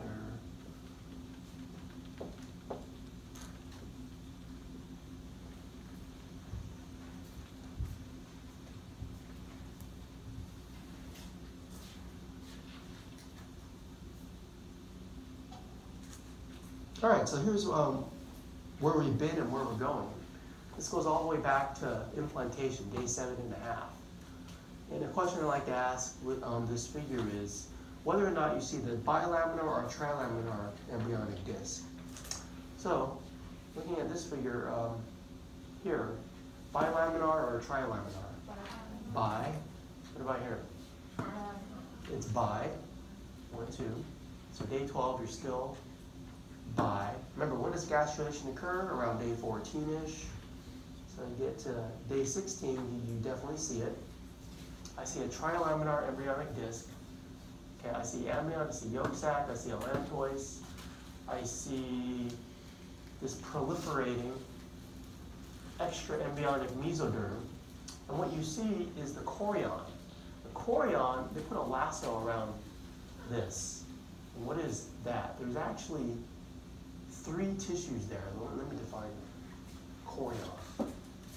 All right, so here's um, where we've been and where we're going. This goes all the way back to implantation, day seven and a half. And a question I like to ask with um, this figure is whether or not you see the bilaminar or trilaminar embryonic disc. So, looking at this figure um, here, bilaminar or trilaminar? Bi. What about here? it's bi, one, two. So day twelve, you're still bi. Remember, when does gastrulation occur? Around day fourteen-ish. So you get to day sixteen, you, you definitely see it. I see a trilaminar embryonic disc. Okay, I see amnion, I see yolk sac, I see allantois. I see this proliferating extra embryonic mesoderm. And what you see is the chorion. The chorion, they put a lasso around this. And what is that? There's actually three tissues there. Let me define chorion.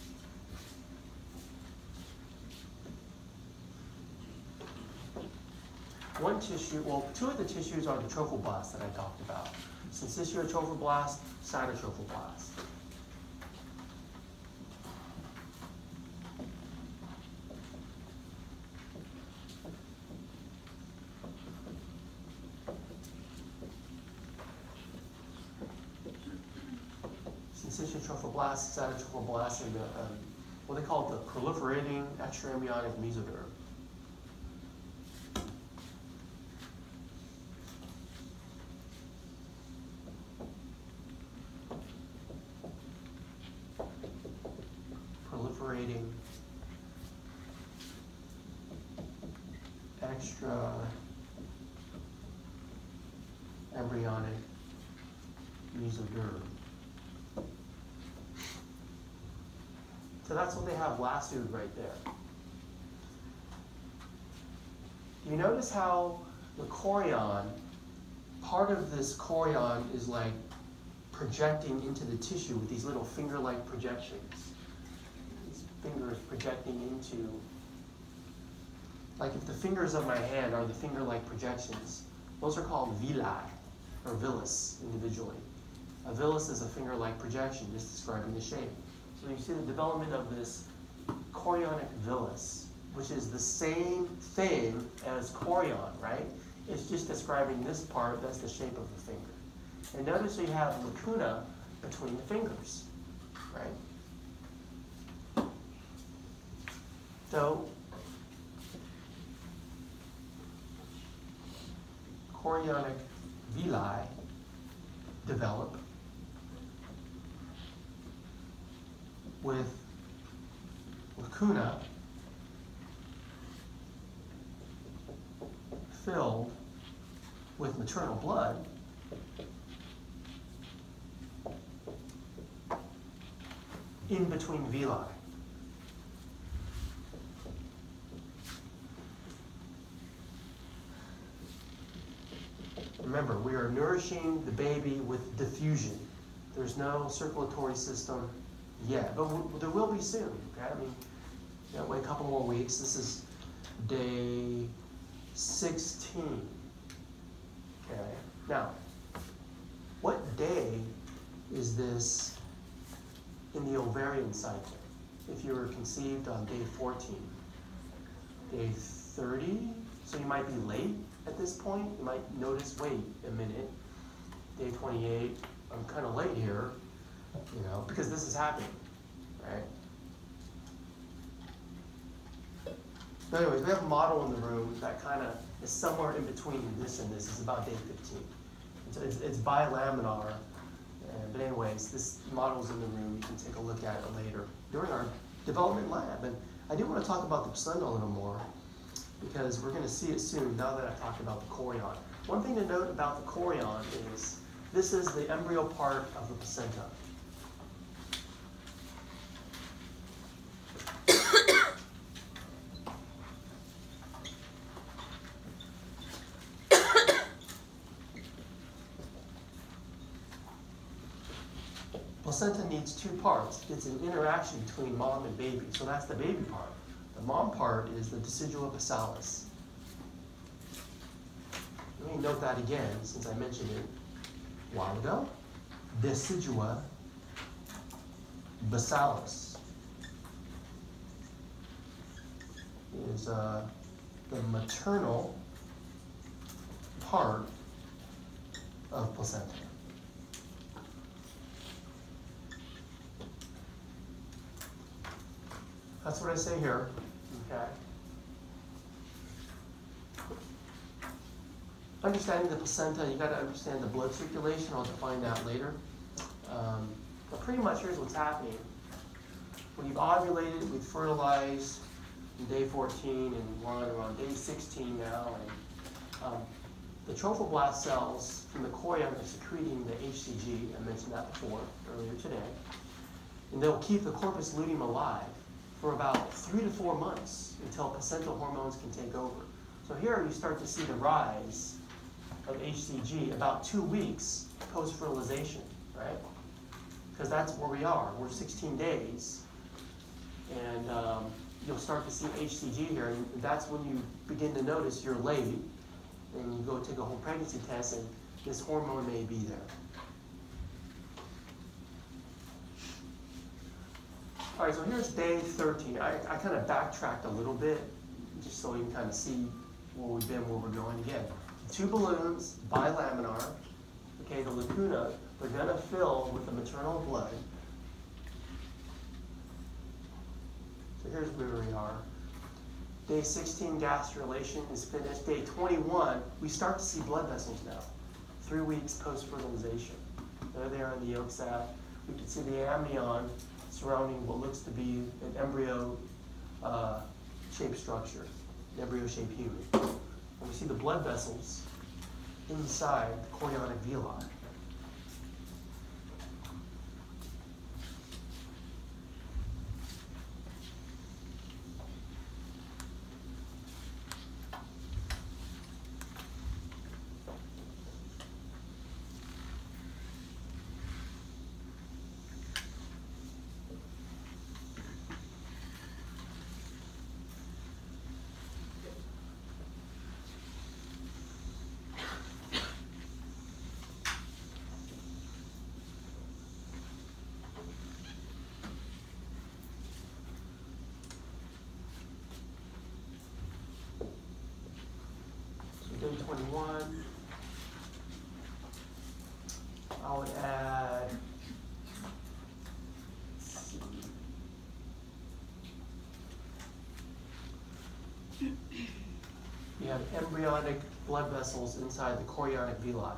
One tissue, well, two of the tissues are the trophoblasts that I talked about. Syncytial trophoblast, cytotrophoblast. Syncytial trophoblast, cytotrophoblast, and the, um, what they call the proliferating extraembryonic mesoderm. Proliferating extra embryonic mesoderm. So that's what they have lassoed right there. Do you notice how the chorion, part of this chorion is like projecting into the tissue with these little finger-like projections. These fingers projecting into, like if the fingers of my hand are the finger-like projections, those are called villi, or villus individually. A villus is a finger-like projection, just describing the shape. So you see the development of this chorionic villus, which is the same thing as chorion, right? It's just describing this part, that's the shape of the finger. And notice you have lacuna between the fingers, right? So, chorionic villi develop with lacuna filled with maternal blood in between villi. Remember, we are nourishing the baby with diffusion. There's no circulatory system yet, but w there will be soon. Okay, I mean, you know, wait a couple more weeks. This is day sixteen. Okay, now, what day is this in the ovarian cycle? If you were conceived on day fourteen, day thirty, so you might be late at this point. You might notice, wait a minute, day twenty-eight, I'm kind of late here, you know, because this is happening, right? But anyways, we have a model in the room that kind of is somewhere in between this and this. It's about day fifteen. It's, it's, it's bilaminar. And, but anyways, this model's in the room. You can take a look at it later during our development lab. And I do want to talk about the placenta a little more because we're going to see it soon now that I've talked about the chorion. One thing to note about the chorion is this is the embryo part of the placenta. Placenta needs two parts. It's an interaction between mom and baby. So that's the baby part. The mom part is the decidua basalis. Let me note that again since I mentioned it a while ago. Decidua basalis is uh, the maternal part of placenta. That's what I say here, okay? understanding the placenta, you got to understand the blood circulation. I'll define that later. Um, but pretty much here's what's happening. When you've ovulated, we've fertilized in day fourteen, and we're on around day sixteen now. And um, the trophoblast cells from the chorion are secreting the H C G. I mentioned that before, earlier today. And they'll keep the corpus luteum alive for about three to four months until placental hormones can take over. So here you start to see the rise of H C G about two weeks post-fertilization, right? Because that's where we are. We're sixteen days. And um, you'll start to see H C G here, and that's when you begin to notice you're late, and you go take a whole pregnancy test, and this hormone may be there. All right, so here's day thirteen. I, I kind of backtracked a little bit, just so you can kind of see where we've been, where we're going. Again, two balloons, bilaminar. Okay, the lacuna, they're going to fill with the maternal blood. So here's where we are. Day sixteen, gastrulation is finished. Day twenty-one, we start to see blood vessels now, three weeks post-fertilization. There they are in the yolk sac. We can see the amnion surrounding what looks to be an embryo uh, shaped structure, an embryo shaped human. And we see the blood vessels inside the chorionic villi. Day twenty-one, I would add, let's see, you have embryonic blood vessels inside the chorionic villi.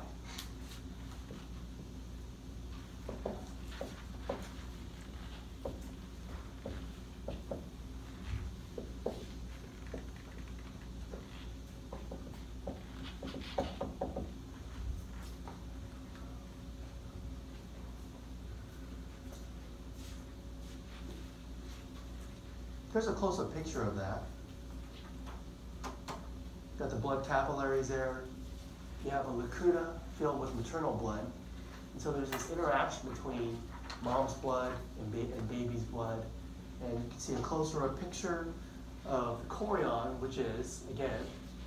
Here's a close-up picture of that. Got the blood capillaries there. You have a lacuna filled with maternal blood. And so there's this interaction between mom's blood and, ba and baby's blood. And you can see a closer-up picture of the chorion, which is, again,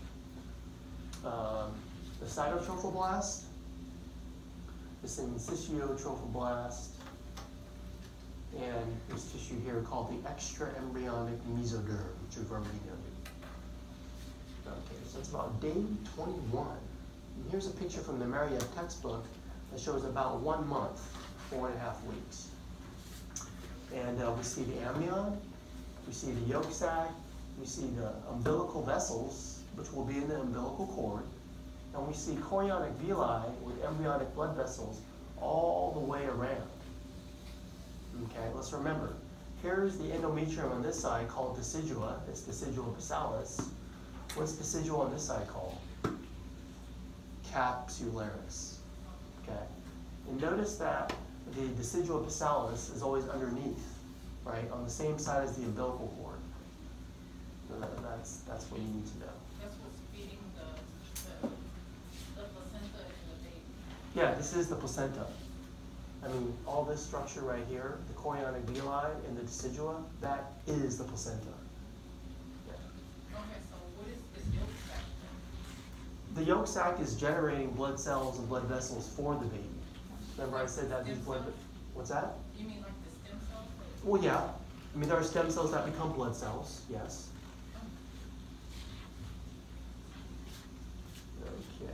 um, the cytotrophoblast, the syncytiotrophoblast, and this tissue here called the extraembryonic mesoderm, which we've already noted. Okay, so it's about day twenty-one. And here's a picture from the Mariev textbook that shows about one month, four and a half weeks. And uh, we see the amnion, we see the yolk sac, we see the umbilical vessels, which will be in the umbilical cord, and we see chorionic villi with embryonic blood vessels all the way around. Okay, let's remember, here's the endometrium on this side called decidua. It's decidua bassalis. What's decidua on this side called? Capsularis. Okay, and notice that the decidua bassalis is always underneath, right, on the same side as the umbilical cord. So that, that's that's what you need to know. That's what's feeding the, the, the placenta and the baby. Yeah, this is the placenta. I mean, all this structure right here, the chorionic villi and the decidua, that is the placenta. Yeah. Okay, so what is this yolk sac then? The yolk sac is generating blood cells and blood vessels for the baby. Remember I said that these blood, what's that? You mean like the stem cells? Well, yeah. I mean, there are stem cells that become blood cells, yes. Okay.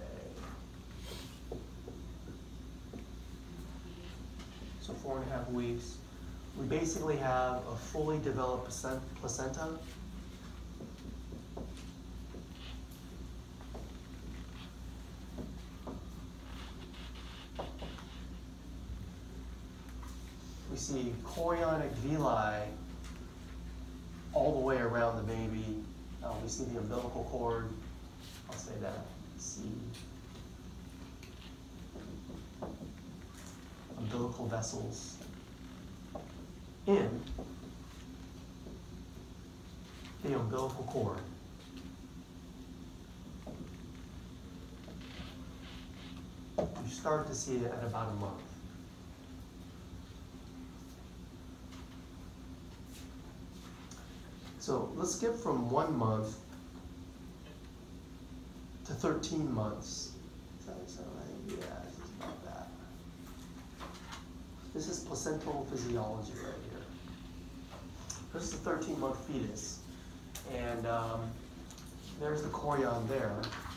So four and a half weeks. We basically have a fully developed placenta. see chorionic villi all the way around the baby. Uh, we see the umbilical cord. I'll say that. See umbilical vessels in the umbilical cord. You start to see it at about a month. So let's skip from one month to thirteen months. Is that what sound right? Yeah, this is about that. This is placental physiology right here. This is a thirteen month fetus. And um, there's the chorion there.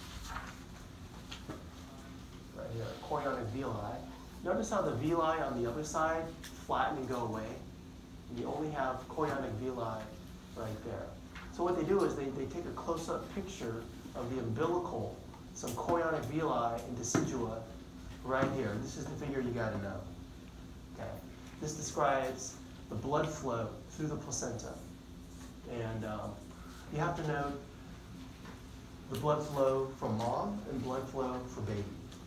Right here, chorionic villi. Notice how the villi on the other side flatten and go away? And you only have chorionic villi right there. So what they do is they, they take a close-up picture of the umbilical, some chorionic villi and decidua right here. This is the figure you got to know. Okay. This describes the blood flow through the placenta. And um, you have to know the blood flow from mom and blood flow for baby.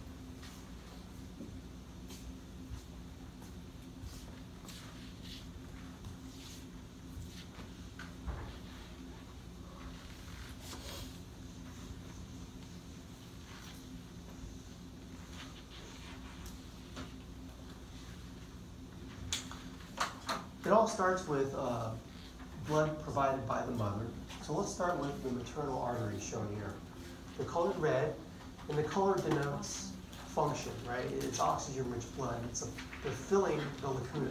It all starts with uh, blood provided by the mother. So let's start with the maternal artery shown here. They're colored red, and the color denotes function, right? It's oxygen-rich blood. It's a, they're filling the lacuna.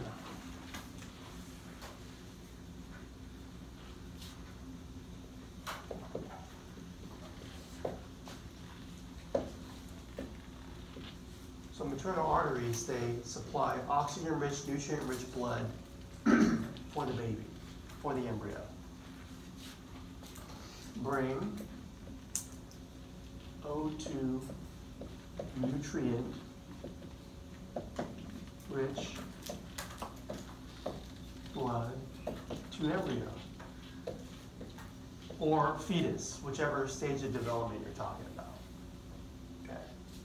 So maternal arteries, they supply oxygen-rich, nutrient-rich blood for the baby, for the embryo. Bring O two nutrient rich blood to embryo or fetus, whichever stage of development you're talking about. Okay.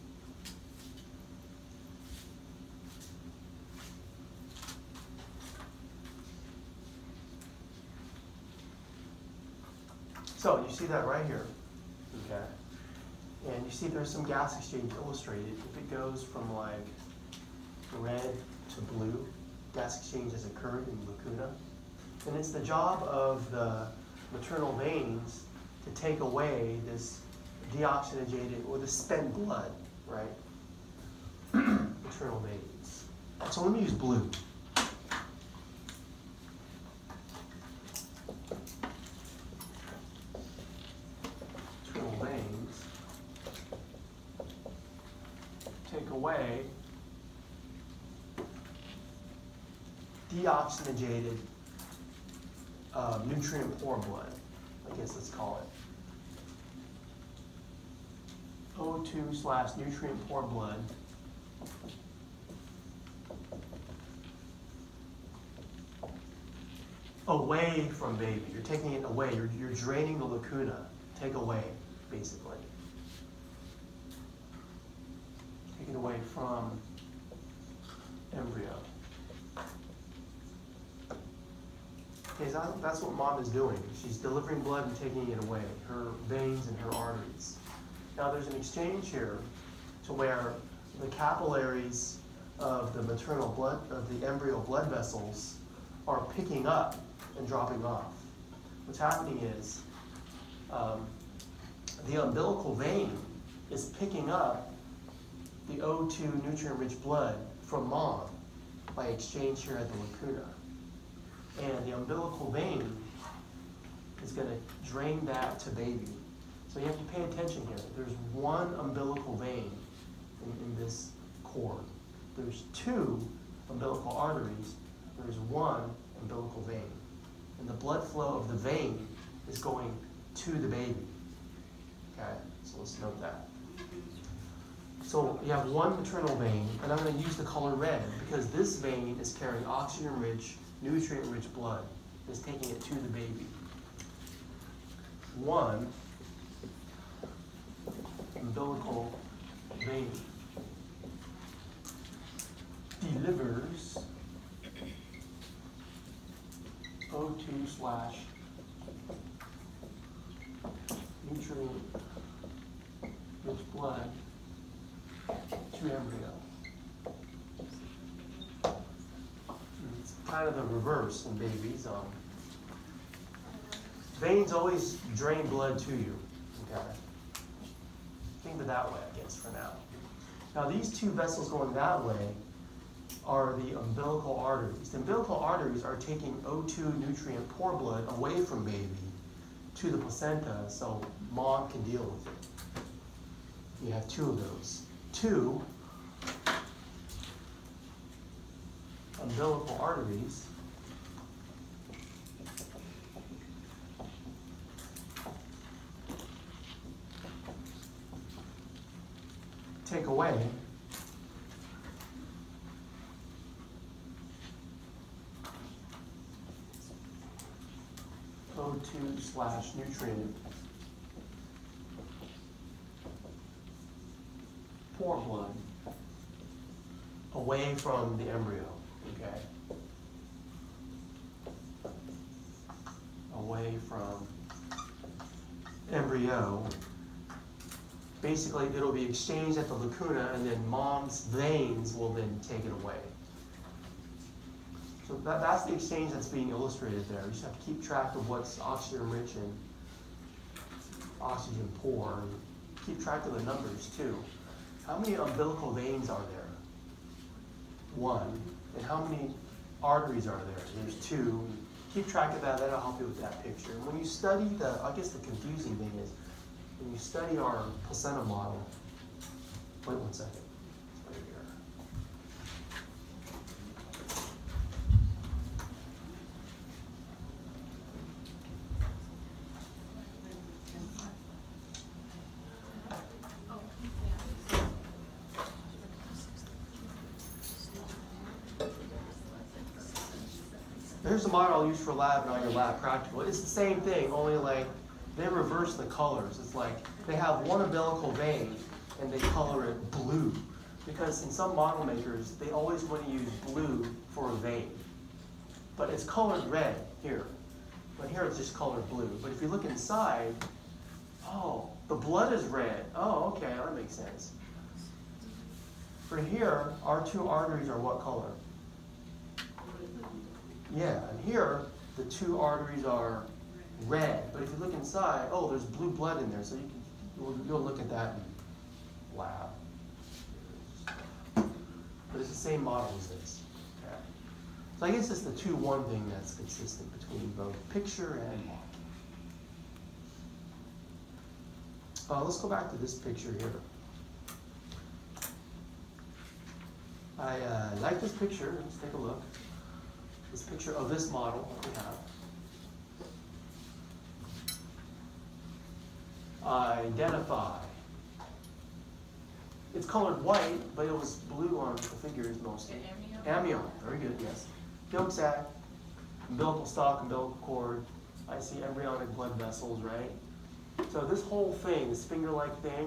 So you see that right here, okay? And you see there's some gas exchange illustrated. If it goes from like red to blue, gas exchange has occurred in the lacuna. And it's the job of the maternal veins to take away this deoxygenated or the spent blood, right? Maternal veins. So let me use blue. Away deoxygenated uh, nutrient poor blood, I guess let's call it. O two slash nutrient poor blood away from baby. You're taking it away. You're, you're draining the lacuna. Take away, basically. Take it away from embryo. Okay, so that's what mom is doing. She's delivering blood and taking it away, her veins and her arteries. Now there's an exchange here to where the capillaries of the maternal blood, of the embryo blood vessels are picking up and dropping off. What's happening is um, the umbilical vein is picking up the O two nutrient-rich blood from mom by exchange here at the lacuna. And the umbilical vein is going to drain that to baby. So you have to pay attention here. There's one umbilical vein in, in this cord. There's two umbilical arteries. There's one umbilical vein. And the blood flow of the vein is going to the baby. Okay, so let's note that. So you have one maternal vein, and I'm going to use the color red because this vein is carrying oxygen-rich, nutrient-rich blood. It's taking it to the baby. One umbilical vein delivers O two slash nutrient-rich blood to embryo. It's kind of the reverse in babies. Um, veins always drain blood to you. Okay. Think of it that way, I guess, for now. Now, these two vessels going that way are the umbilical arteries. The umbilical arteries are taking O two nutrient poor blood away from baby to the placenta so mom can deal with it. You have two of those. Two umbilical arteries take away O two slash nutrient poor blood away from the embryo, okay? Away from embryo. Basically, it'll be exchanged at the lacuna, and then mom's veins will then take it away. So that, that's the exchange that's being illustrated there. You just have to keep track of what's oxygen-rich and oxygen-poor. And keep track of the numbers, too. How many umbilical veins are there? One. And how many arteries are there? There's two. Keep track of that. That'll help you with that picture. And when you study the, I guess the confusing thing is, when you study our placenta model, wait one second. It's right here. Here's the model I'll use for lab and on your lab practical. It's the same thing, only like they reverse the colors. It's like they have one umbilical vein and they color it blue. Because in some model makers, they always want to use blue for a vein. But it's colored red here. But here it's just colored blue. But if you look inside, oh, the blood is red. Oh, okay, that makes sense. For here, our two arteries are what color? Yeah, and here, the two arteries are red. But if you look inside, oh, there's blue blood in there. So you can, you'll, you'll look at that in lab. But it's the same model as this. Okay. So I guess it's the two one thing that's consistent between both picture and model. Uh, let's go back to this picture here. I uh, like this picture. Let's take a look. This picture of this model that we have. Identify. It's colored white, but it was blue on the figures mostly. Amnion. Amnion. Very good, yes. Yolk sac, umbilical stalk, umbilical cord. I see embryonic blood vessels, right? So this whole thing, this finger-like thing,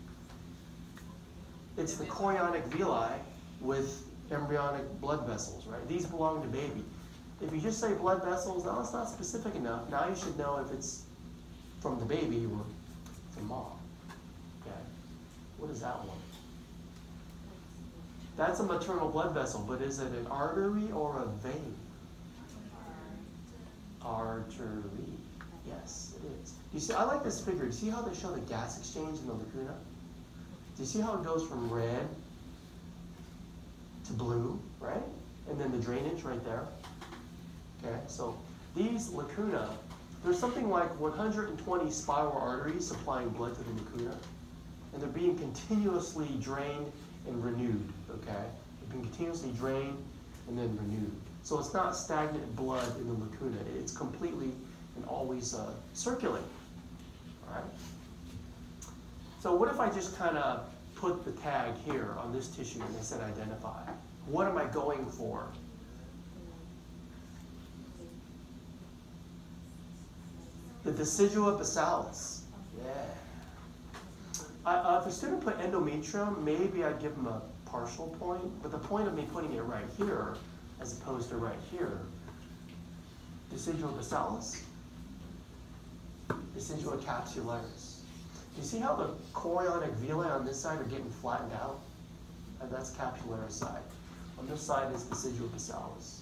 it's the chorionic villi with embryonic blood vessels, right? These belong to baby. If you just say blood vessels, no, it's not specific enough. Now you should know if it's from the baby or from mom. Okay. What is that one? That's a maternal blood vessel, but is it an artery or a vein? Artery. Yes, it is. You see, I like this figure. You see how they show the gas exchange in the lacuna? Do you see how it goes from red to blue, right? And then the drainage right there. Okay, so these lacuna, there's something like one hundred twenty spiral arteries supplying blood to the lacuna, and they're being continuously drained and renewed, okay? They're being continuously drained and then renewed. So it's not stagnant blood in the lacuna. It's completely and always uh, circulating, all right? So what if I just kind of put the tag here on this tissue and they said identify. What am I going for? The decidua basalis. Yeah. I, uh, if a student put endometrium, maybe I'd give them a partial point, but the point of me putting it right here, as opposed to right here, decidua basalis, decidua capsularis. You see how the chorionic villi on this side are getting flattened out? And that's capsularis side. On this side is decidua basalis.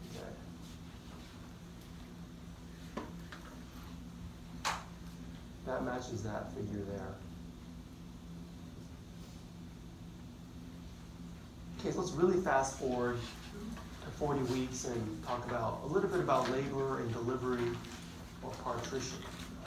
Okay. That matches that figure there. Okay, so let's really fast forward to forty weeks and talk about a little bit about labor and delivery or parturition. Uh,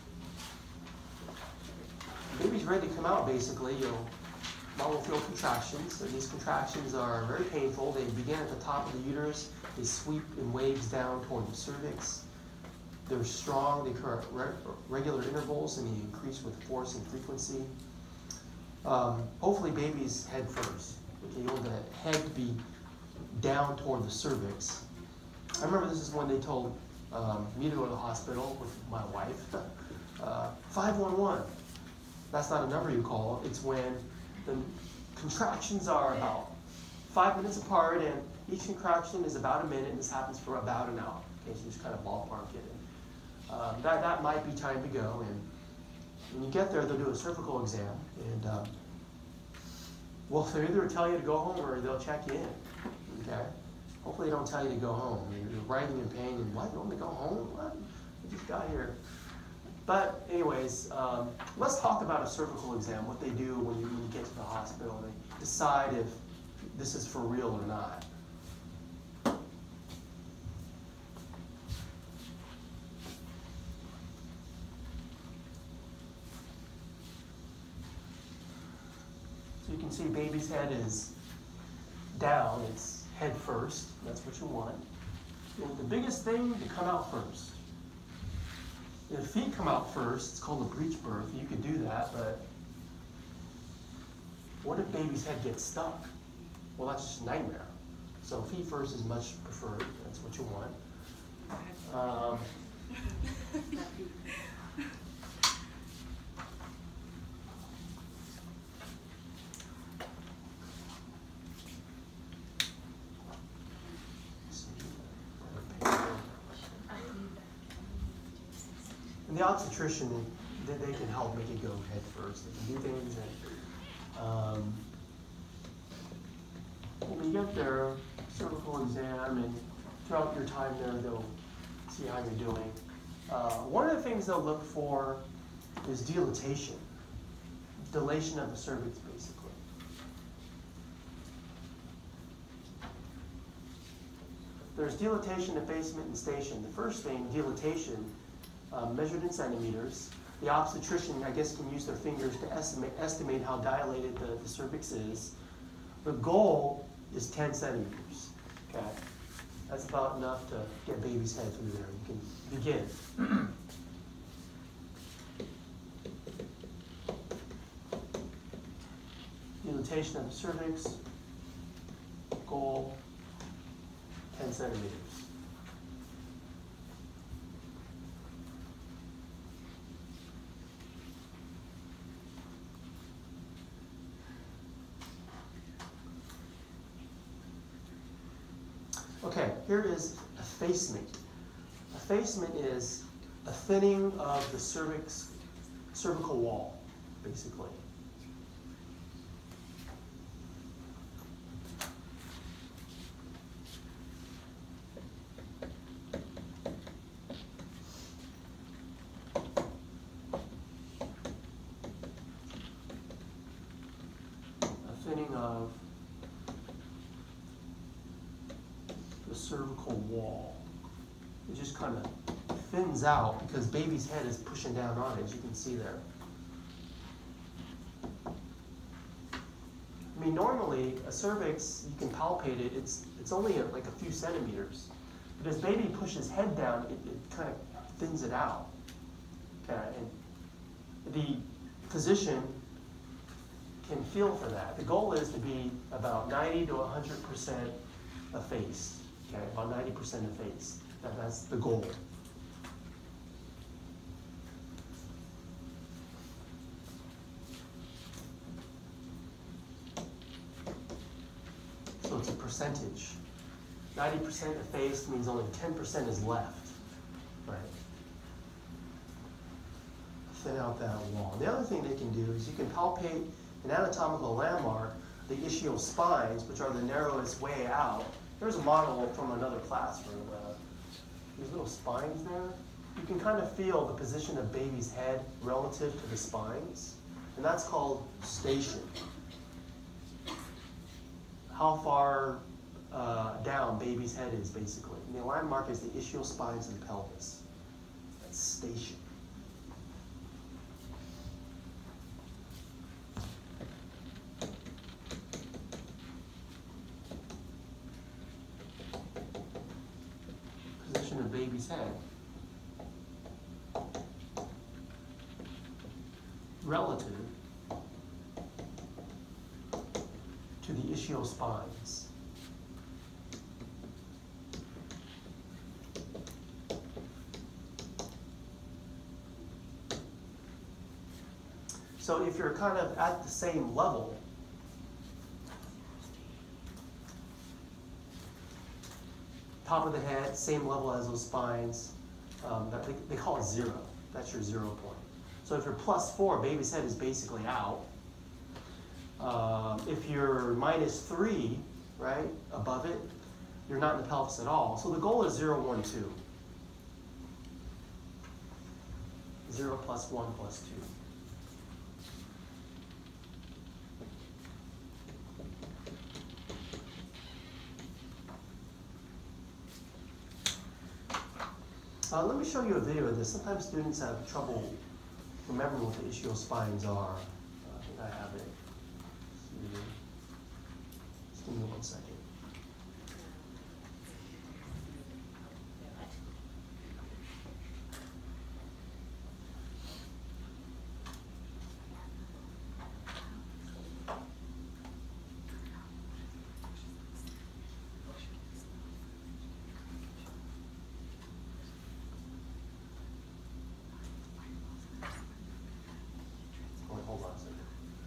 baby's ready to come out, basically. You'll, mom will feel contractions, and these contractions are very painful. They begin at the top of the uterus. They sweep in waves down toward the cervix. They're strong. They occur at re regular intervals, and they increase with force and frequency. Um, hopefully, baby's head first. Okay, you want the head to be down toward the cervix. I remember this is when they told um, me to go to the hospital with my wife. Uh, five one one. That's not a number you call. It's when the contractions are about five minutes apart, and each contraction is about a minute, and this happens for about an hour. Okay, so just kind of ballpark it. And, um, that, that might be time to go. And when you get there, they'll do a cervical exam. And um, well, they'll either tell you to go home or they'll check you in. Okay? Hopefully they don't tell you to go home. You're writhing in pain and what? You want me to go home? What? I just got here. But anyways, um, let's talk about a cervical exam, what they do when you, when you get to the hospital. They decide if this is for real or not. So you can see baby's head is down, it's head first, that's what you want. And the biggest thing to come out first. If feet come out first, it's called a breech birth. You could do that, but what if baby's head gets stuck? Well, that's just a nightmare. So feet first is much preferred. That's what you want. Um, And the obstetrician, they, they can help make it go head first. They can do things that, um, when you get their cervical exam and throughout your time there, they'll see how you're doing. Uh, one of the things they'll look for is dilatation, dilation of the cervix, basically. There's dilatation, effacement, and station. The first thing, dilatation, uh, measured in centimeters. The obstetrician, I guess, can use their fingers to estimate, estimate how dilated the, the cervix is. The goal is ten centimeters, okay? That's about enough to get baby's head through there. You can begin. Dilatation of the cervix, goal, ten centimeters. Okay, here is effacement. Effacement is a thinning of the cervix, cervical wall, basically. A thinning of the cervical wall. It just kind of thins out because baby's head is pushing down on it, as you can see there. I mean, normally a cervix, you can palpate it, it's, it's only a, like a few centimeters. But as baby pushes head down, it, it kind of thins it out. Okay, and the physician can feel for that. The goal is to be about ninety to one hundred percent effaced, okay, about ninety percent effaced. That, that's the goal. So it's a percentage. ninety percent effaced means only ten percent is left, right? Thin out that wall. The other thing they can do is you can palpate an anatomical landmark, the ischial spines, which are the narrowest way out. There's a model from another classroom. Uh, these little spines there. You can kind of feel the position of baby's head relative to the spines, and that's called station. How far uh, down baby's head is, basically. And the landmark is the ischial spines of the pelvis. That's station. Position of baby's head relative to the ischial spines. So if you're kind of at the same level, top of the head, same level as those spines, um, that they, they call it zero. That's your zero point. So if you're plus four, baby's head is basically out. Uh, if you're minus three, right, above it, you're not in the pelvis at all. So the goal is zero, one, two. Zero plus one plus two. Uh, let me show you a video of this. Sometimes students have trouble remembering what the ischial spines are. Uh, I think I have it. Just give me one second. Hold on a second.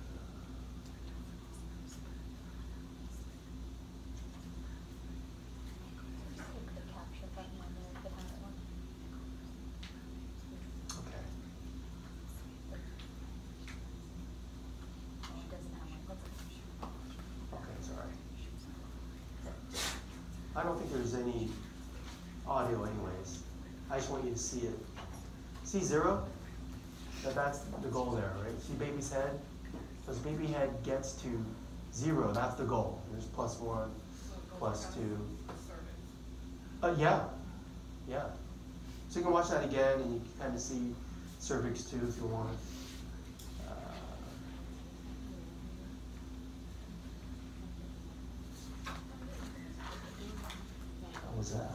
Okay. Okay, sorry. I don't think there's any audio anyways. I just want you to see it. See zero? That that's the goal there, right? See baby's head? As baby head gets to zero, that's the goal. There's plus one, plus two. Uh, yeah, yeah. So you can watch that again and you can kind of see cervix too if you want. Uh, how was that?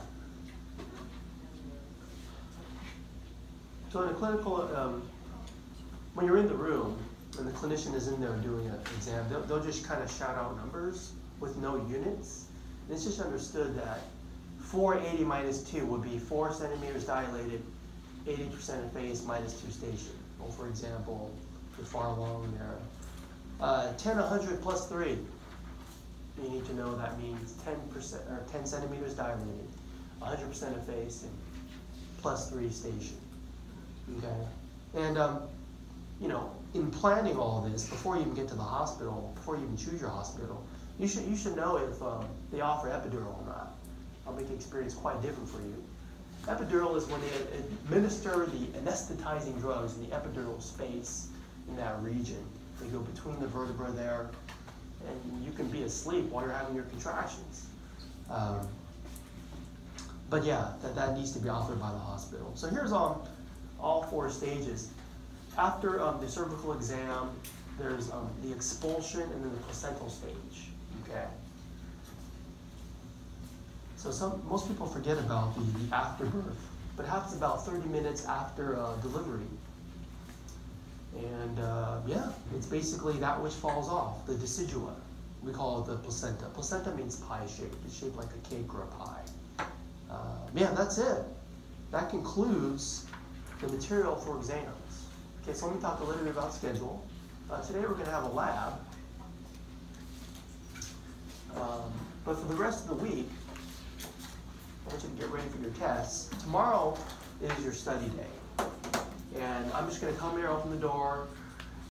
So in a clinical, um, when you're in the room and the clinician is in there doing an exam, they'll, they'll just kind of shout out numbers with no units. And it's just understood that four eighty minus two would be four centimeters dilated, eighty percent effaced minus two station. Well, for example, you're far along there. Uh, ten one hundred plus three, you need to know that means ten percent or ten centimeters dilated, one hundred percent effaced, and plus three station. Okay, and um, you know, in planning all of this, before you even get to the hospital, before you even choose your hospital, you should you should know if um, they offer epidural or not. I'll make the experience quite different for you. Epidural is when they administer the anesthetizing drugs in the epidural space in that region. They go between the vertebra there, and you can be asleep while you're having your contractions. Um, but yeah, that, that needs to be offered by the hospital. So here's all, all four stages. After um, the cervical exam, there's um, the expulsion and then the placental stage, okay? So some, most people forget about the, the afterbirth, but it happens about thirty minutes after uh, delivery. And uh, yeah, it's basically that which falls off, the decidua. We call it the placenta. Placenta means pie shaped. It's shaped like a cake or a pie. Uh, yeah, that's it. That concludes the material for exams. Okay, so let me talk a little bit about schedule. Uh, today we're going to have a lab. Um, but for the rest of the week, I want you to get ready for your tests. Tomorrow is your study day. And I'm just going to come here, open the door,